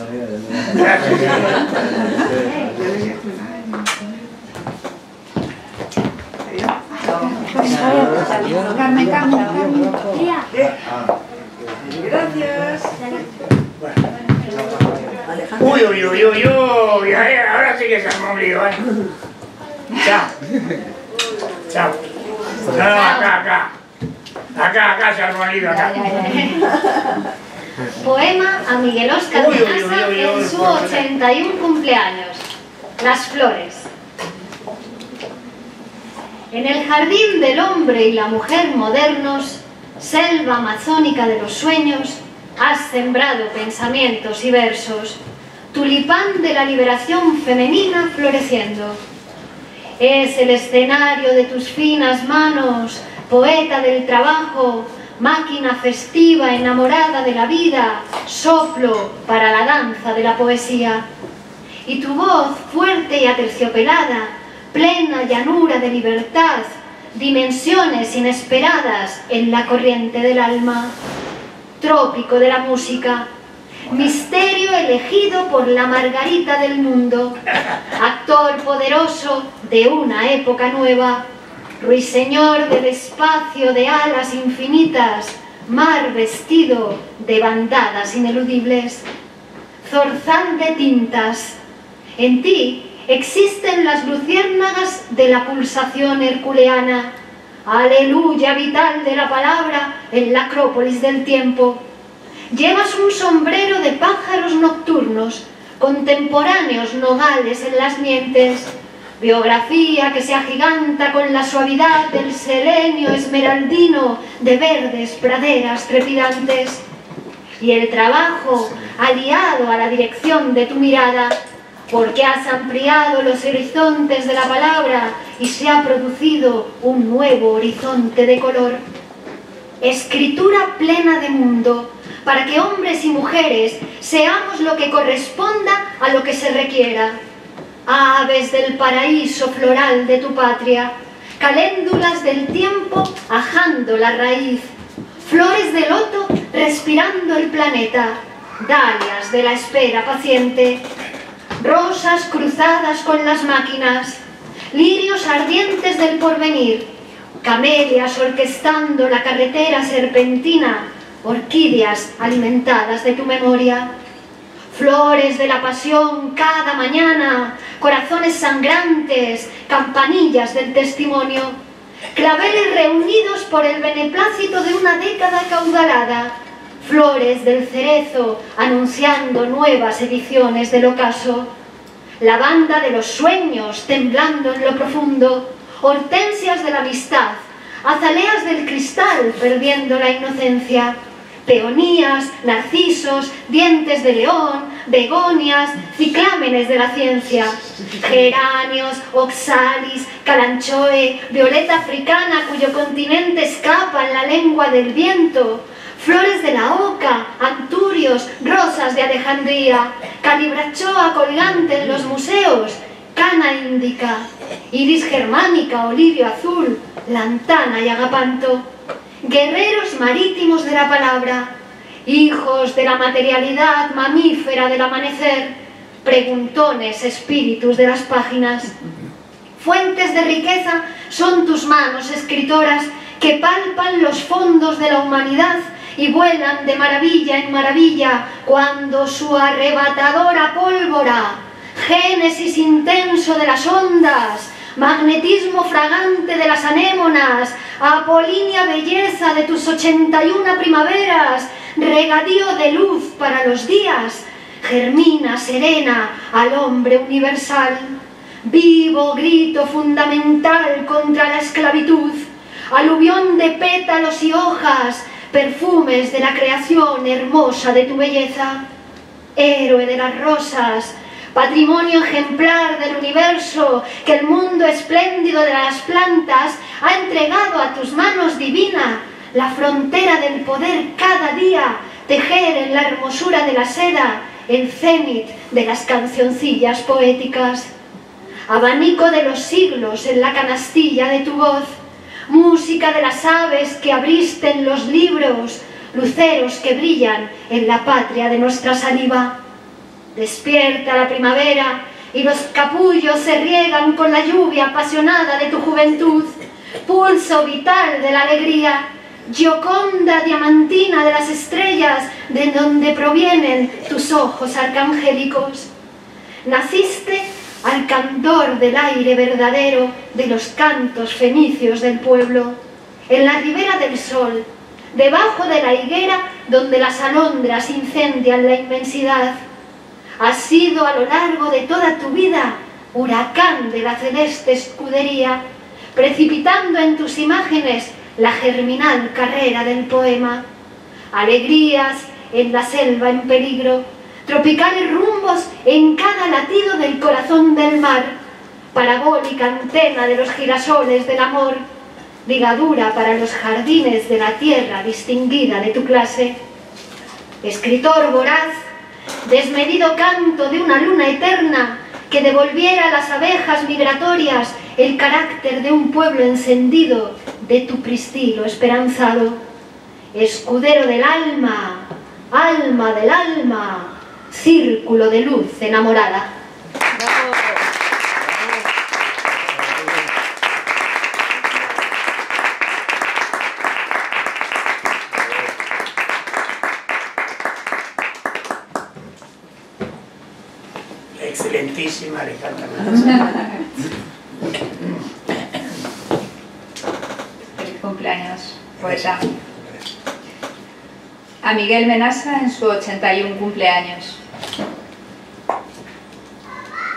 Carmen, Carmen, Carmen. Gracias. Uy, uy, uy, uy, uy, ahora sí que se armó un lío, ¿eh? Chao. Chao. No, no, acá, acá. Acá, acá se armó un lío, acá. Poema a Miguel Óscar Menasa en su ochenta y uno cumpleaños. Las flores. En el jardín del hombre y la mujer modernos, selva amazónica de los sueños, has sembrado pensamientos y versos, tulipán de la liberación femenina floreciendo. Es el escenario de tus finas manos, poeta del trabajo, máquina festiva enamorada de la vida, soplo para la danza de la poesía. Y tu voz fuerte y aterciopelada, plena llanura de libertad, dimensiones inesperadas en la corriente del alma. Trópico de la música, misterio elegido por la Margarita del mundo, actor poderoso de una época nueva, ruiseñor del espacio de alas infinitas, mar vestido de bandadas ineludibles, zorzal de tintas. En ti existen las luciérnagas de la pulsación herculeana, aleluya vital de la palabra en la acrópolis del tiempo. Llevas un sombrero de pájaros nocturnos, contemporáneos nogales en las mientes, biografía que se agiganta con la suavidad del selenio esmeraldino de verdes praderas trepidantes. Y el trabajo aliado a la dirección de tu mirada, porque has ampliado los horizontes de la palabra y se ha producido un nuevo horizonte de color. Escritura plena de mundo, para que hombres y mujeres seamos lo que corresponda a lo que se requiera. Aves del paraíso floral de tu patria, caléndulas del tiempo ajando la raíz, flores de loto respirando el planeta, dalias de la espera paciente, rosas cruzadas con las máquinas, lirios ardientes del porvenir, camelias orquestando la carretera serpentina, orquídeas alimentadas de tu memoria, flores de la pasión cada mañana, corazones sangrantes, campanillas del testimonio, claveles reunidos por el beneplácito de una década caudalada, flores del cerezo anunciando nuevas ediciones del ocaso, la banda de los sueños temblando en lo profundo, hortensias de la amistad, azaleas del cristal perdiendo la inocencia, peonías, narcisos, dientes de león, begonias, ciclámenes de la ciencia, geranios, oxalis, calanchoe, violeta africana cuyo continente escapa en la lengua del viento, flores de la oca, anturios, rosas de Alejandría, calibrachoa colgante en los museos, cana índica, iris germánica, olivo azul, lantana y agapanto, guerreros marítimos de la palabra, hijos de la materialidad mamífera del amanecer, preguntones espíritus de las páginas. Fuentes de riqueza son tus manos escritoras que palpan los fondos de la humanidad y vuelan de maravilla en maravilla cuando su arrebatadora pólvora, génesis intenso de las ondas, magnetismo fragante de las anémonas, apolínea belleza de tus ochenta y una primaveras, regadío de luz para los días, germina serena al hombre universal, vivo grito fundamental contra la esclavitud, aluvión de pétalos y hojas, perfumes de la creación hermosa de tu belleza, héroe de las rosas, patrimonio ejemplar del universo que el mundo espléndido de las plantas ha entregado a tus manos divina, la frontera del poder cada día, tejer en la hermosura de la seda el cenit de las cancioncillas poéticas, abanico de los siglos en la canastilla de tu voz, música de las aves que abriste en los libros, luceros que brillan en la patria de nuestra saliva. Despierta la primavera y los capullos se riegan con la lluvia apasionada de tu juventud, pulso vital de la alegría, gioconda diamantina de las estrellas de donde provienen tus ojos arcangélicos. Naciste al candor del aire verdadero de los cantos fenicios del pueblo, en la ribera del sol, debajo de la higuera donde las alondras incendian la inmensidad. Has sido a lo largo de toda tu vida huracán de la celeste escudería, precipitando en tus imágenes la germinal carrera del poema. Alegrías en la selva en peligro, tropicales rumbos en cada latido del corazón del mar, parabólica antena de los girasoles del amor, ligadura para los jardines de la tierra distinguida de tu clase. Escritor voraz, desmedido canto de una luna eterna que devolviera a las abejas migratorias el carácter de un pueblo encendido de tu pristilo esperanzado. Escudero del alma, alma del alma, círculo de luz enamorada. Excelentísima Alejandra. Feliz cumpleaños, poeta. A Miguel Menasa en su ochenta y un cumpleaños.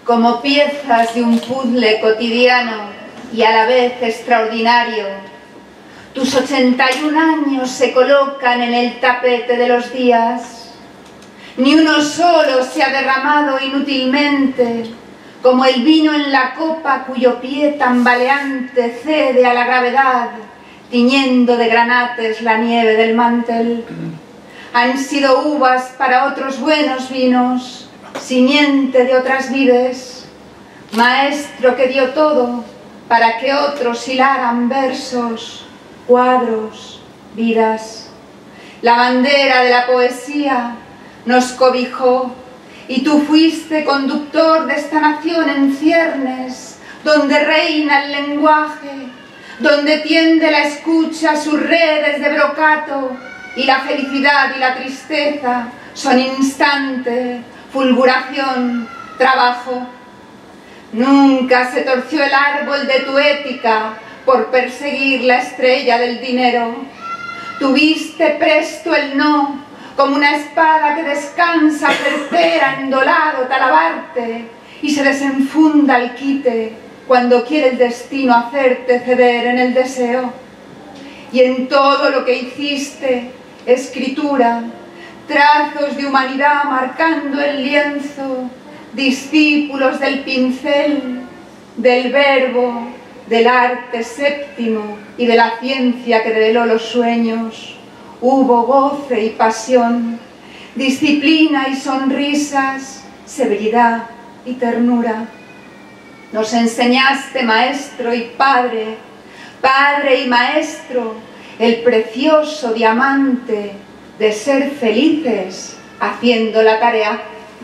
como piezas de un puzzle cotidiano y a la vez extraordinario. Tus ochenta y un años se colocan en el tapete de los días. Ni uno solo se ha derramado inútilmente, como el vino en la copa cuyo pie tambaleante cede a la gravedad, tiñendo de granates la nieve del mantel. Han sido uvas para otros buenos vinos, simiente de otras vides, maestro que dio todo para que otros hilaran versos, cuadros, vidas. La bandera de la poesía nos cobijó y tú fuiste conductor de esta nación en ciernes, donde reina el lenguaje, donde tiende la escucha sus redes de brocato, y la felicidad y la tristeza son instante, fulguración, trabajo. Nunca se torció el árbol de tu ética por perseguir la estrella del dinero. Tuviste presto el no, como una espada que descansa certera en dolado talabarte y se desenfunda al quite cuando quiere el destino hacerte ceder en el deseo. Y en todo lo que hiciste, escritura, trazos de humanidad marcando el lienzo, discípulos del pincel, del verbo, del arte séptimo y de la ciencia que develó los sueños. Hubo goce y pasión, disciplina y sonrisas, severidad y ternura. Nos enseñaste, maestro y padre, padre y maestro, el precioso diamante de ser felices haciendo la tarea.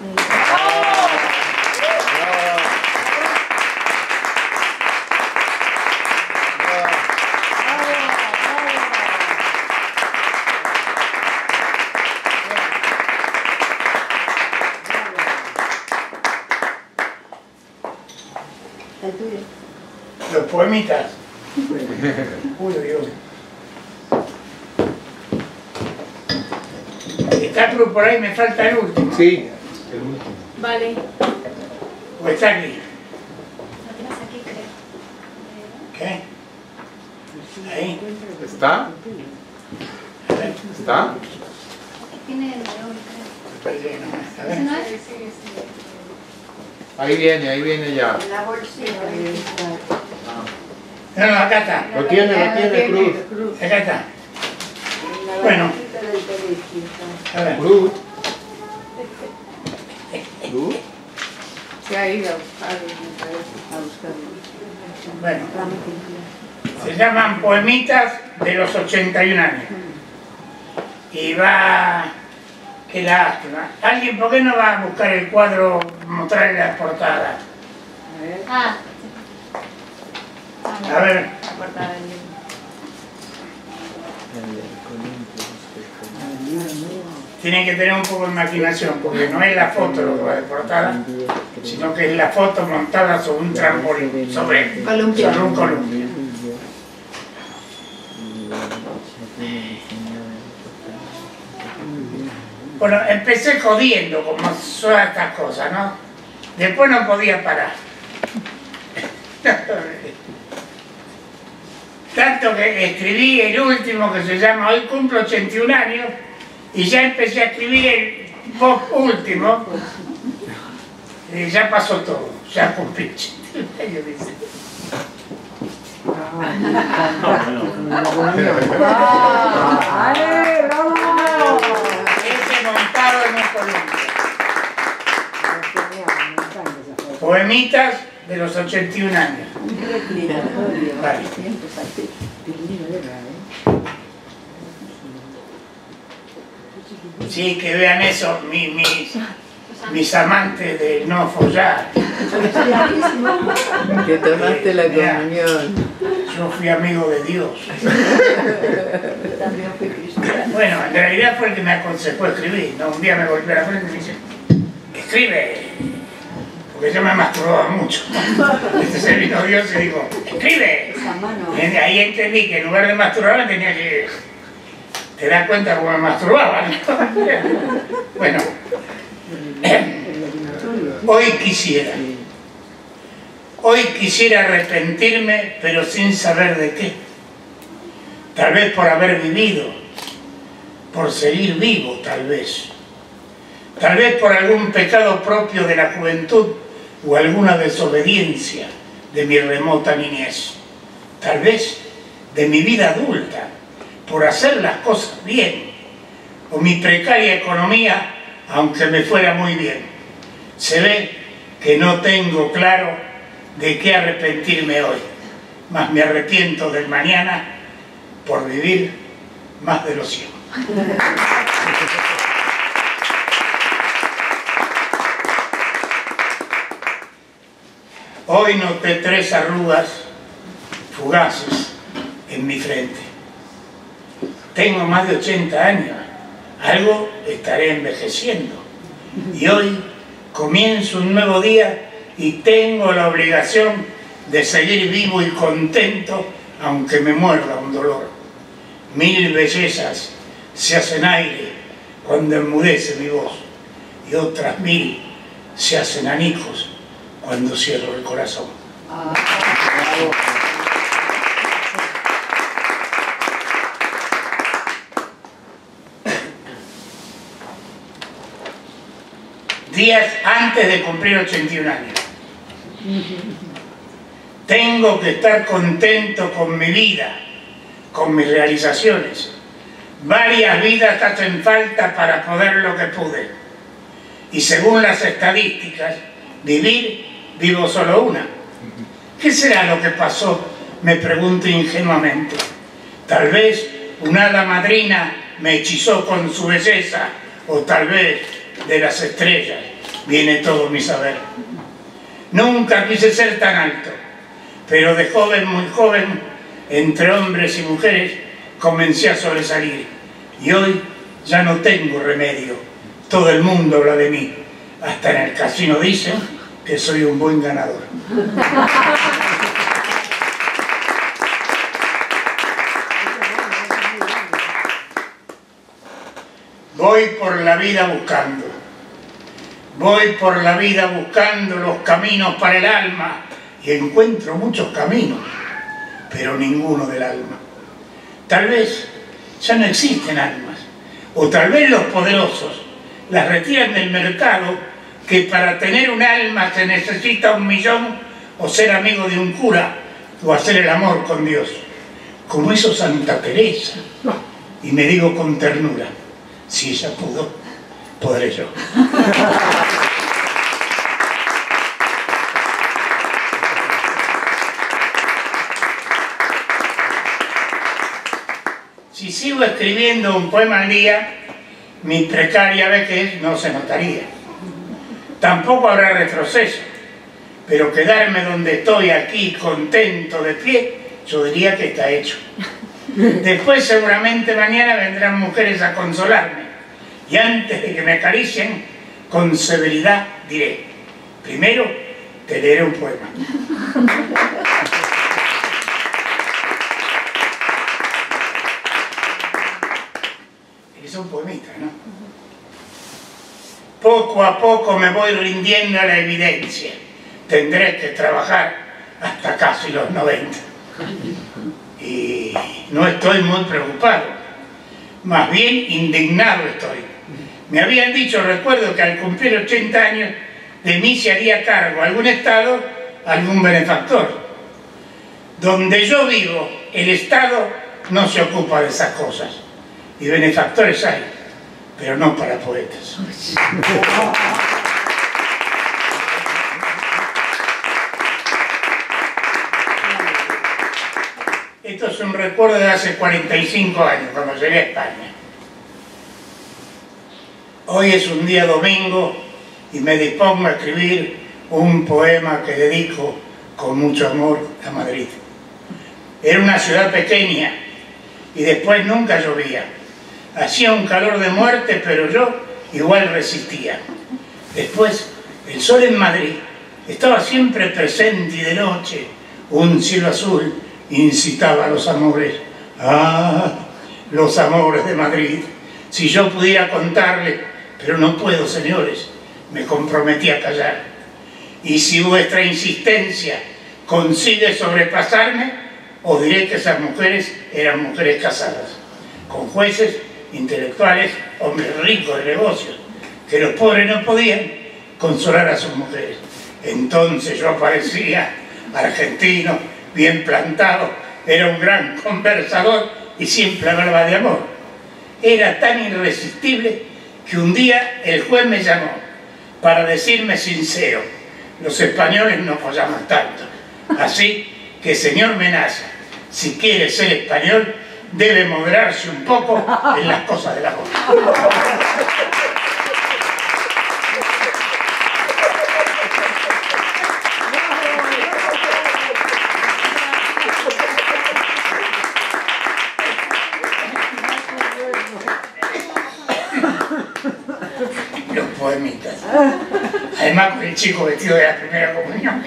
Los poemitas. Uy, uy, uy. Está Cruz por ahí, me falta el último. Sí, el último. Vale. ¿O está aquí? Lo tienes aquí, creo. ¿Qué? Ahí. ¿Está? A ver. ¿Está? Tiene el león, creo. Perdí nomás. A ¿Ese no ver. es? Ahí viene, ahí viene ya. La bolsita. No, no, acá está. Lo tiene, lo tiene, Cruz. Acá está. Bueno. A ver. Cruz. Cruz. Se ha ido a buscar, me parece, a buscarlo. Bueno. Se llaman Poemitas de los ochenta y un años. Y va... Qué lástima. ¿Alguien por qué no va a buscar el cuadro, mostrarle la portada? Ah. A ver. La portada del libro. Tienen que tener un poco de imaginación, porque no es la foto lo que va de portada, sino que es la foto montada sobre un trampolín, sobre, Columpio. sobre un columpio. Bueno, empecé jodiendo, como son estas cosas, ¿no? Después no podía parar. Tanto que escribí el último, que se llama Hoy cumplo ochenta y un años, y ya empecé a escribir el post último, y ya pasó todo, ya cumplí ochenta y un años, dice. ¡Ale, bravo! Ese montado en un columpio. Poemitas de los ochenta y un años. Vale. Sí, que vean eso, mi, mis, mis amantes de no follar. Que tomaste la Mira, comunión. yo fui amigo de Dios. Bueno, en realidad fue el que me aconsejó escribir, ¿no? Un día me golpeó la frente y me dice, escribe, porque yo me masturbaba mucho. Este se vino Dios y dijo, escribe. Y ahí entendí que en lugar de masturbarme tenía que... ¿Te das cuenta cómo me masturbaba? Bueno, hoy quisiera Hoy quisiera arrepentirme, pero sin saber de qué. Tal vez por haber vivido, por seguir vivo, tal vez. Tal vez por algún pecado propio de la juventud o alguna desobediencia de mi remota niñez. Tal vez de mi vida adulta, por hacer las cosas bien, o mi precaria economía, aunque me fuera muy bien. Se ve que no tengo claro de qué arrepentirme hoy, mas me arrepiento del mañana por vivir más de los cien. Hoy noté tres arrugas fugaces en mi frente. Tengo más de ochenta años, algo estaré envejeciendo. Y hoy comienzo un nuevo día y tengo la obligación de seguir vivo y contento, aunque me muerda un dolor. Mil bellezas se hacen aire cuando enmudece mi voz, y otras mil se hacen añicos cuando cierro el corazón. Días antes de cumplir ochenta y un años. Tengo que estar contento con mi vida, con mis realizaciones. Varias vidas hacen falta para poder lo que pude. Y según las estadísticas, vivir, vivo solo una. ¿Qué será lo que pasó? Me pregunto ingenuamente. Tal vez una hada madrina me hechizó con su belleza, o tal vez de las estrellas viene todo mi saber. Nunca quise ser tan alto, pero de joven, muy joven, entre hombres y mujeres, comencé a sobresalir. Y hoy ya no tengo remedio. Todo el mundo habla de mí. Hasta en el casino dicen que soy un buen ganador. Voy por la vida buscando. Voy por la vida buscando los caminos para el alma y encuentro muchos caminos, pero ninguno del alma. Tal vez ya no existen almas, o tal vez los poderosos las retiran del mercado, que para tener un alma se necesita un millón, o ser amigo de un cura, o hacer el amor con Dios. Como hizo Santa Teresa. Y me digo con ternura, si ella pudo, podré yo. Si sigo escribiendo un poema al día, mi precaria vejez no se notaría. Tampoco habrá retroceso, pero quedarme donde estoy aquí, contento, de pie, yo diría que está hecho. Después seguramente mañana vendrán mujeres a consolarme, y antes de que me acaricien, con severidad diré: primero te leeré un poema. Es un poemita, ¿no? Poco a poco me voy rindiendo a la evidencia. Tendré que trabajar hasta casi los noventa. Y no estoy muy preocupado. Más bien indignado estoy. Me habían dicho, recuerdo, que al cumplir ochenta años de mí se haría cargo algún Estado, algún benefactor. Donde yo vivo, el Estado no se ocupa de esas cosas. Y benefactores hay, pero no para poetas. Esto es un recuerdo de hace cuarenta y cinco años, cuando llegué a España. Hoy es un día domingo y me dispongo a escribir un poema que dedico con mucho amor a Madrid. Era una ciudad pequeña y después nunca llovía. Hacía un calor de muerte, pero yo igual resistía. Después, el sol en Madrid estaba siempre presente y de noche un cielo azul incitaba a los amores. ¡Ah! Los amores de Madrid. Si yo pudiera contarle, pero no puedo, señores, me comprometí a callar. Y si vuestra insistencia consigue sobrepasarme, os diré que esas mujeres eran mujeres casadas, con jueces, intelectuales, hombres ricos de negocios, que los pobres no podían consolar a sus mujeres. Entonces yo parecía argentino, bien plantado, era un gran conversador y siempre hablaba de amor. Era tan irresistible que un día el juez me llamó para decirme sincero: los españoles no follamos tanto, así que señor Menaza, si quiere ser español debe moderarse un poco en las cosas del amor. Los poemitas. Además con el chico vestido de la primera comunión.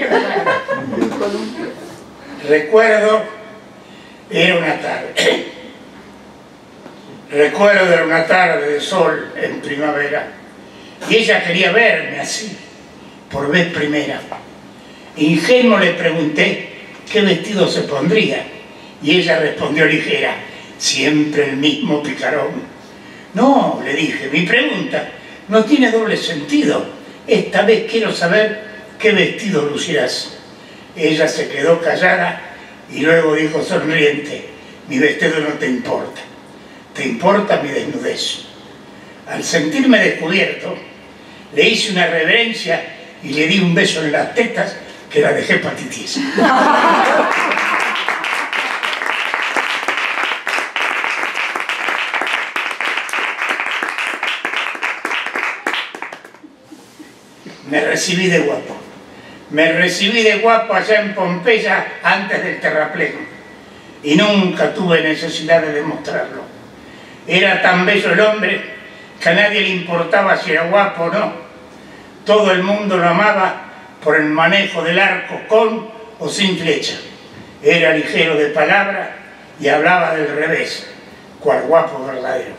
Recuerdo, era una tarde. Recuerdo era una tarde de sol en primavera. Y ella quería verme así, por vez primera. Ingenuo le pregunté qué vestido se pondría. Y ella respondió ligera: siempre el mismo picarón. No, le dije, mi pregunta no tiene doble sentido. Esta vez quiero saber qué vestido lucirás. Ella se quedó callada y luego dijo sonriente: mi vestido no te importa, te importa mi desnudez. Al sentirme descubierto, le hice una reverencia y le di un beso en las tetas que la dejé patitiesa. Me recibí de guapo. Me recibí de guapo allá en Pompeya antes del terraplén. Y nunca tuve necesidad de demostrarlo. Era tan bello el hombre que a nadie le importaba si era guapo o no. Todo el mundo lo amaba por el manejo del arco con o sin flecha. Era ligero de palabra y hablaba del revés, cual guapo verdadero.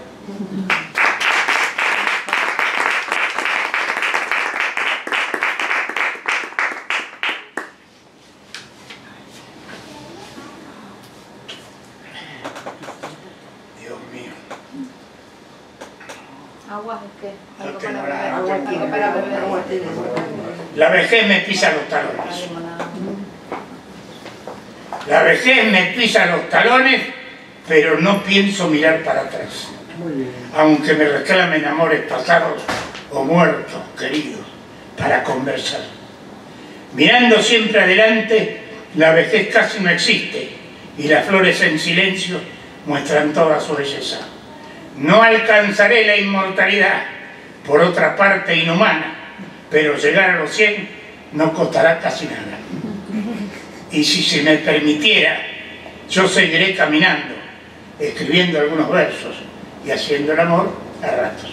¿Agua o qué? Algo tengo para nada. beber. Algo para beber. La vejez me pisa los talones. La vejez me pisa los talones, pero no pienso mirar para atrás. Aunque me reclamen amores pasados o muertos, queridos, para conversar. Mirando siempre adelante, la vejez casi no existe y las flores en silencio muestran toda su belleza. No alcanzaré la inmortalidad, por otra parte inhumana, pero llegar a los cien no costará casi nada. Y si se me permitiera, yo seguiré caminando, escribiendo algunos versos y haciendo el amor a ratos.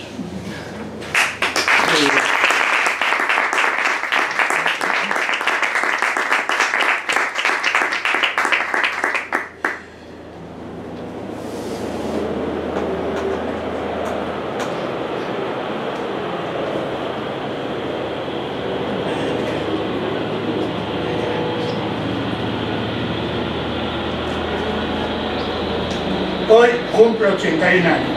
Hoy cumplo ochenta y un años.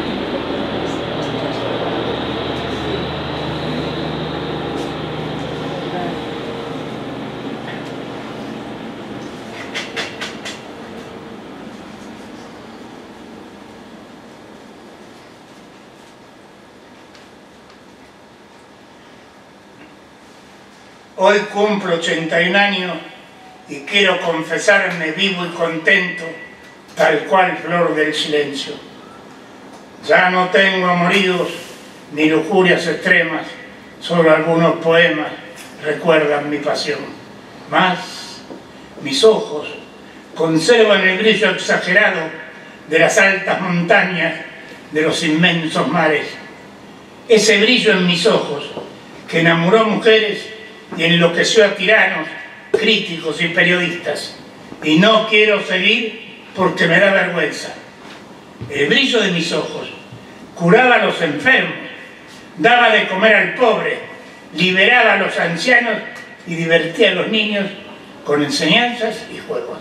Hoy cumplo ochenta y un años y quiero confesarme vivo y contento, tal cual flor del silencio. Ya no tengo amoríos ni lujurias extremas, solo algunos poemas recuerdan mi pasión. Mas mis ojos conservan el brillo exagerado de las altas montañas, de los inmensos mares. Ese brillo en mis ojos que enamoró a mujeres y enloqueció a tiranos, críticos y periodistas. Y no quiero seguir porque me da vergüenza. El brillo de mis ojos curaba a los enfermos, daba de comer al pobre, liberaba a los ancianos y divertía a los niños con enseñanzas y juegos.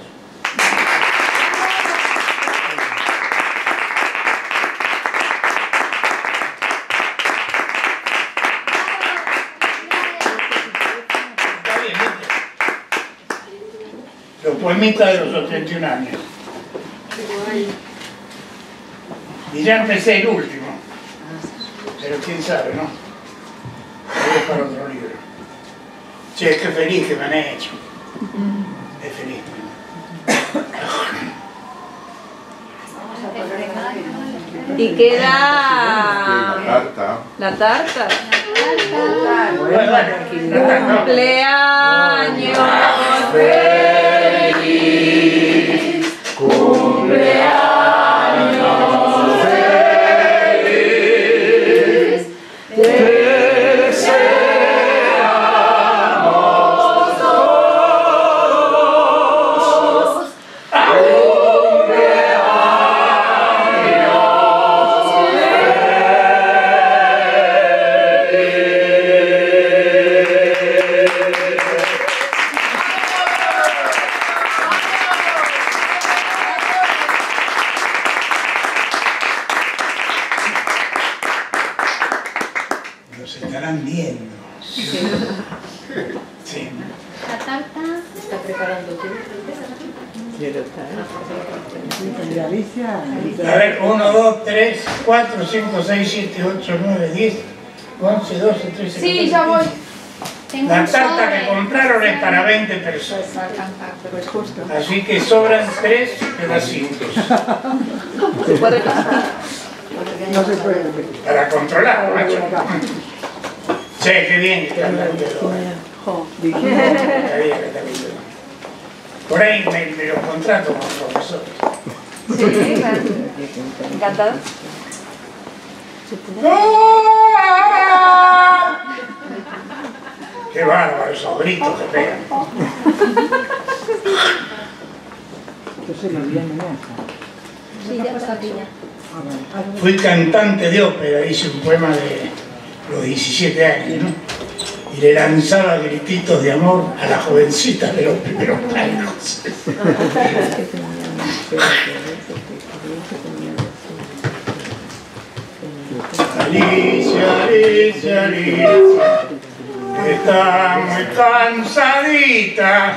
Está bien, ¿viste? Los poemitas de los ochenta y un años. Y ya empecé el último, pero quién sabe, ¿no? Voy para otro libro. Che, qué feliz que me han hecho. Es feliz. Y queda La tarta. la tarta. Bueno, bueno, Cumpleaños feliz, cumpleaños feliz, te deseamos todos nos estarán viendo. Sí. La tarta está preparando tú. A ver, uno, dos, tres, cuatro, cinco, seis, siete, ocho, nueve, diez, once, doce, trece, Sí, ya voy. Tengo La un tarta sobre. que compraron es para veinte personas. Así que sobran tres pedacitos. No se puede. Para controlar, macho. Che, qué bien que está hablando. Está bien, está bien. Por ahí me, me los contrato como profesores. Sí, encantado. Qué bárbaro esos gritos que pegan. Sí, ya está pilla. Fui cantante de ópera, hice un poema de los diecisiete años, ¿no? Y le lanzaba grititos de amor a las jovencitas de los primeros palcos. Alicia, Alicia, Alicia, está muy cansadita.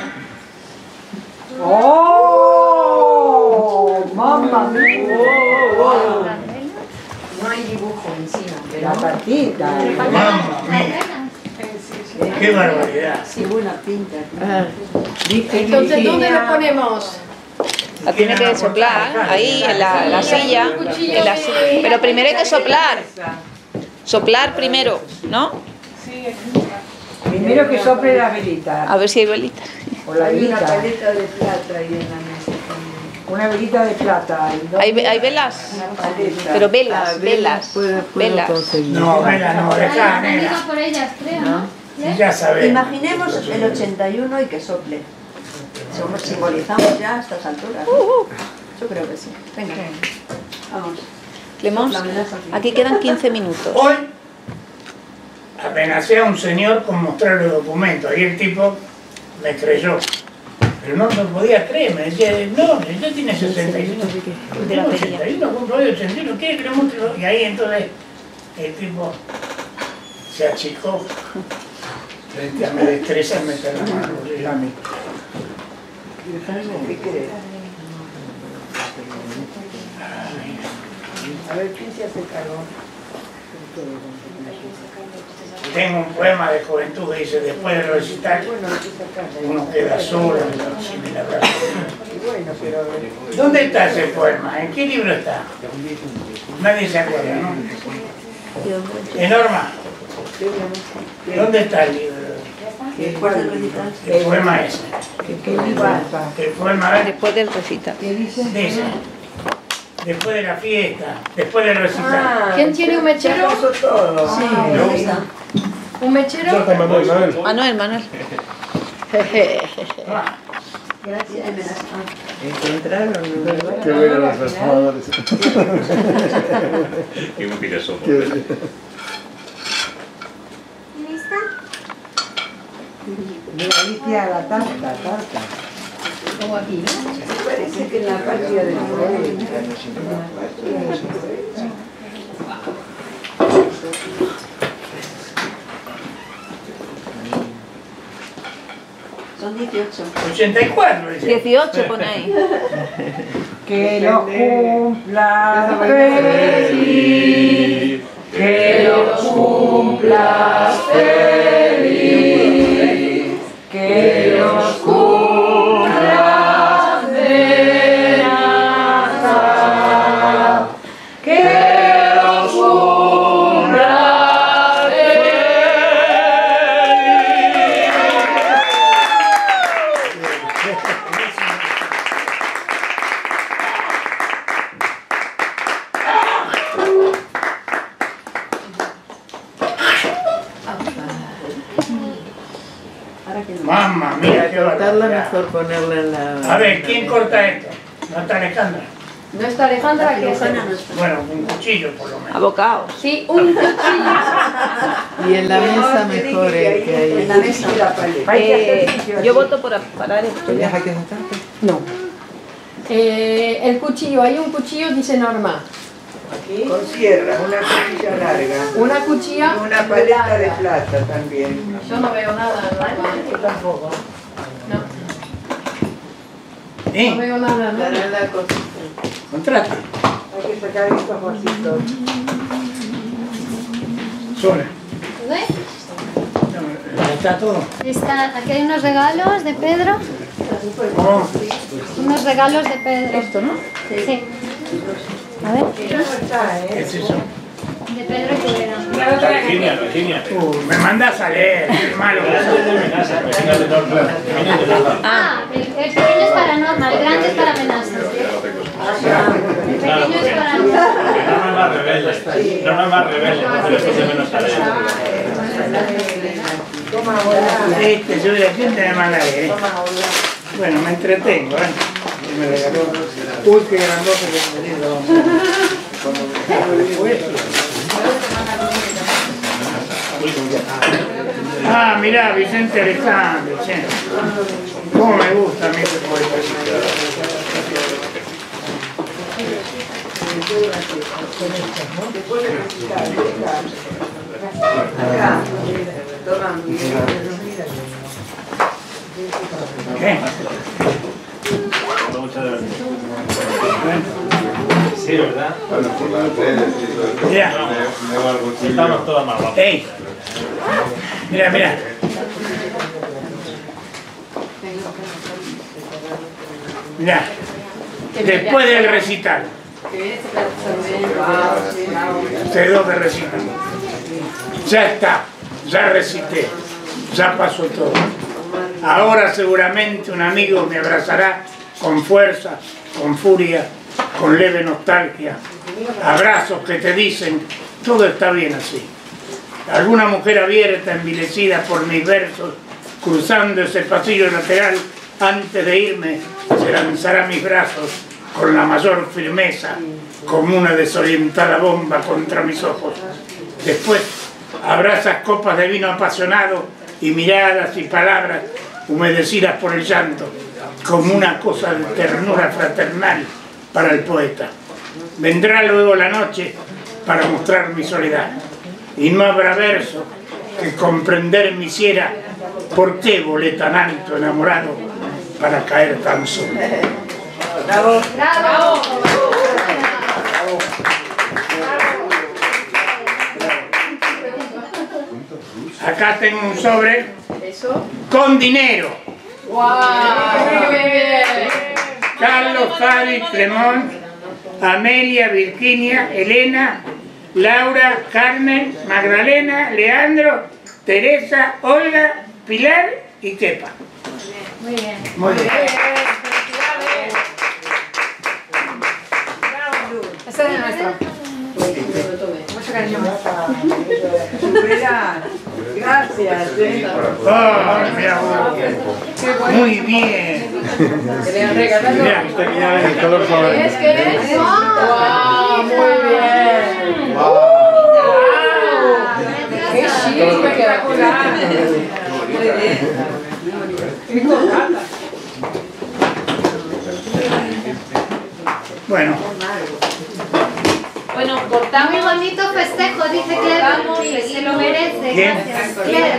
¡Oh! ¡Mamma mía! No hay dibujo encima. La tartita. Mamma mía. ¡Qué barbaridad! Sí, buena pinta. Entonces, ¿dónde lo ponemos? La tiene que soplar ahí en la, la silla, en la si- pero primero hay que soplar. Soplar primero, ¿no? Primero que sople la velita. A ver si hay velita. O la Hay una velita. paleta de plata ahí en la mesa también. Una velita de plata. y dos ¿Hay, ve- hay velas? paletas. Pero velas, velas, velas. No, vela, no, dejá, Venga nena. por ellas, creo, ¿no? Ya sabemos. Imaginemos el ochenta y uno y que sople. Somos, simbolizamos ya a estas alturas. Yo creo que sí. Venga, vamos. Clemons, aquí quedan quince minutos. Hoy amenacé a un señor con mostrarle documentos. Y el tipo me creyó. Pero no me podía creer. Me decía, no, usted tiene sesenta y uno. Tengo ochenta y uno, compro hoy ochenta y uno. ¿Quiere que le muestre? Y ahí entonces el tipo se achicó. Frente a mi destreza en meter la mano. ¿Qué querés? A ver, ¿quién se hace cargo? Tengo un poema de juventud que dice, después de recitar, uno queda solo sin el abrazo. Bueno, pero... ¿Dónde está ese poema? ¿En qué libro está? Nadie se acuerda, ¿no? ¿En Norma? ¿Dónde está el libro? Después del recital. El poema ese. ¿Qué libro está? El poema es... Después del recital. ¿Qué dice? Dice, después de la fiesta, después del recital. ¿Quién tiene un mechero? Eso todo. Sí, ahí está. ¿Un mechero? Manuel, Manuel. Gracias, Emena. Encontraron un... Qué bueno los transformadores. Qué útiles somos. Qué- ¿Lista? De Galicia a la tarta, tarta. Como aquí, ¿no? Parece que en la patria del pueblo. Son dieciocho. ochenta y cuatro, dice. dieciocho ponéis. Que lo cumplas feliz, que lo cumplas feliz, que los cumplas de Navidad, que los cumplas feliz. Mamma mía, qué Cortarla barbaridad. mejor ponerla en la... A ver, ¿quién corta esto? ¿No está Alejandra? No está Alejandra, que es Ana. Bueno, un cuchillo por lo menos. Abocado. Sí, un cuchillo. Y en la mesa mejor es que hay... En la mesa. Eh, yo voto por parar esto. ¿Tenías aquí sentarte? No. Eh, el cuchillo, hay un cuchillo, dice Norma. Aquí. Con sierra, una cuchilla larga. Una cuchilla Y una paleta de plata también. Yo no veo nada, Norma. Yo tampoco. ¿Eh? No veo nada, ¿no? Para la cosita. Contrate. Hay que sacar estos bolsitos. Sola. ¿Ves? Está todo. Está, aquí hay unos regalos de Pedro. Oh, Unos regalos de Pedro. Esto, ¿no? Sí. A ver. ¿qué es eso? De Pedro Llobera. Virginia, Virginia. Uh, me mandas a leer, hermano. Ah, el, el pequeño es para Norma, el grande es para Amenaza. El pequeño es para Norma. Norma es más rebelde. Norma es más rebelde, entonces le puse menos tarea. Este, yo de la gente me manda a leer. Bueno, me entretengo, ¿eh? Y me regaló. Uy, qué grandote que me dio. Ah, mirá, Vicente Alejandro, che. Cómo me gusta a mí ese poeta. ¿Qué? Sí, ¿verdad? Bueno, por las redes y todo esto. Mira. Veo algo tuyo. Estamos todas más guapas. Ey. Mira, mira. Mira. Después del recital. Ustedes dos que recitan. Ya está. Ya recité. Ya pasó todo. Ahora seguramente un amigo me abrazará con fuerza, con furia, con leve nostalgia. Abrazos que te dicen, todo está bien así. Alguna mujer abierta, envilecida por mis versos, cruzando ese pasillo lateral, antes de irme, se lanzará a mis brazos con la mayor firmeza, como una desorientada bomba contra mis ojos. Después, habrá esas copas de vino apasionado y miradas y palabras humedecidas por el llanto, como una cosa de ternura fraternal para el poeta. Vendrá luego la noche para mostrar mi soledad, y no habrá verso que comprender me hiciera por qué volé tan alto enamorado para caer tan solo. Bravo. ¡Bravo! Acá tengo un sobre con dinero. Carlos, Fabi, Clemón, Amelia, Virginia, Elena, Laura, Carmen, Magdalena, Leandro, Teresa, Olga, Pilar y Kepa. Muy bien. Muy bien. Ese es de nuestro. Mucho cariño. Gracias. Oh, mira, muy bien. Mira, el color favorito. ¿Es que es? ¡Wow! Muy bien. ¡Qué chido, espectacular! Bueno. Bueno, cortamos. Muy bonito festejo, dice Claire. Se lo merece. ¿Quién? Gracias. Claire.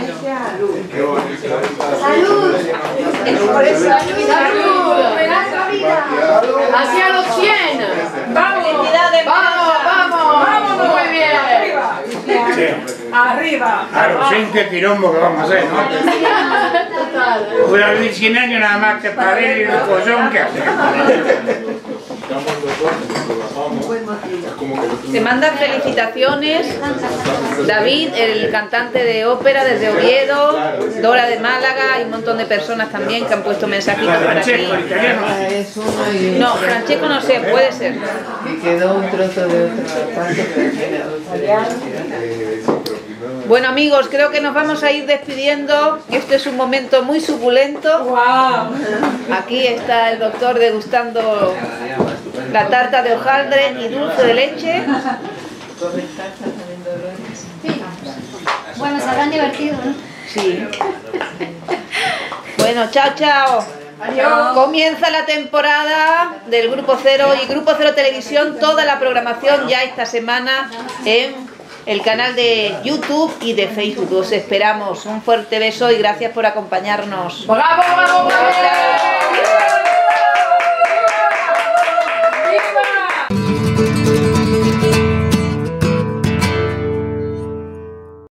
Salud. Salud. Salud. Menaza vida. Hacia los cien. Vamos. Felicidades, Vamos, vamos. Vámonos. Muy bien. Arriba. A los veinte quilombo que vamos a hacer, ¿no? Total. Voy a vivir cien años nada más que para ver el collón que hace. Te mandan felicitaciones David, el cantante de ópera desde Oviedo, Dora de Málaga y un montón de personas también que han puesto mensajitos por aquí. Es uno y No, Francesco no sé, puede ser. y quedó un trozo de otra parte, pero tiene Bueno amigos, creo que nos vamos a ir despidiendo. Este es un momento muy suculento. Wow. Aquí está el doctor degustando la tarta de hojaldre y dulce de leche. Bueno, se habrán divertido, ¿no? Sí. Bueno, chao, chao. Adiós. Comienza la temporada del Grupo Cero y Grupo Cero Televisión, toda la programación ya esta semana en el canal de YouTube y de Facebook. Os esperamos. Un fuerte beso y gracias por acompañarnos. ¡Bravo, bravo, bravo!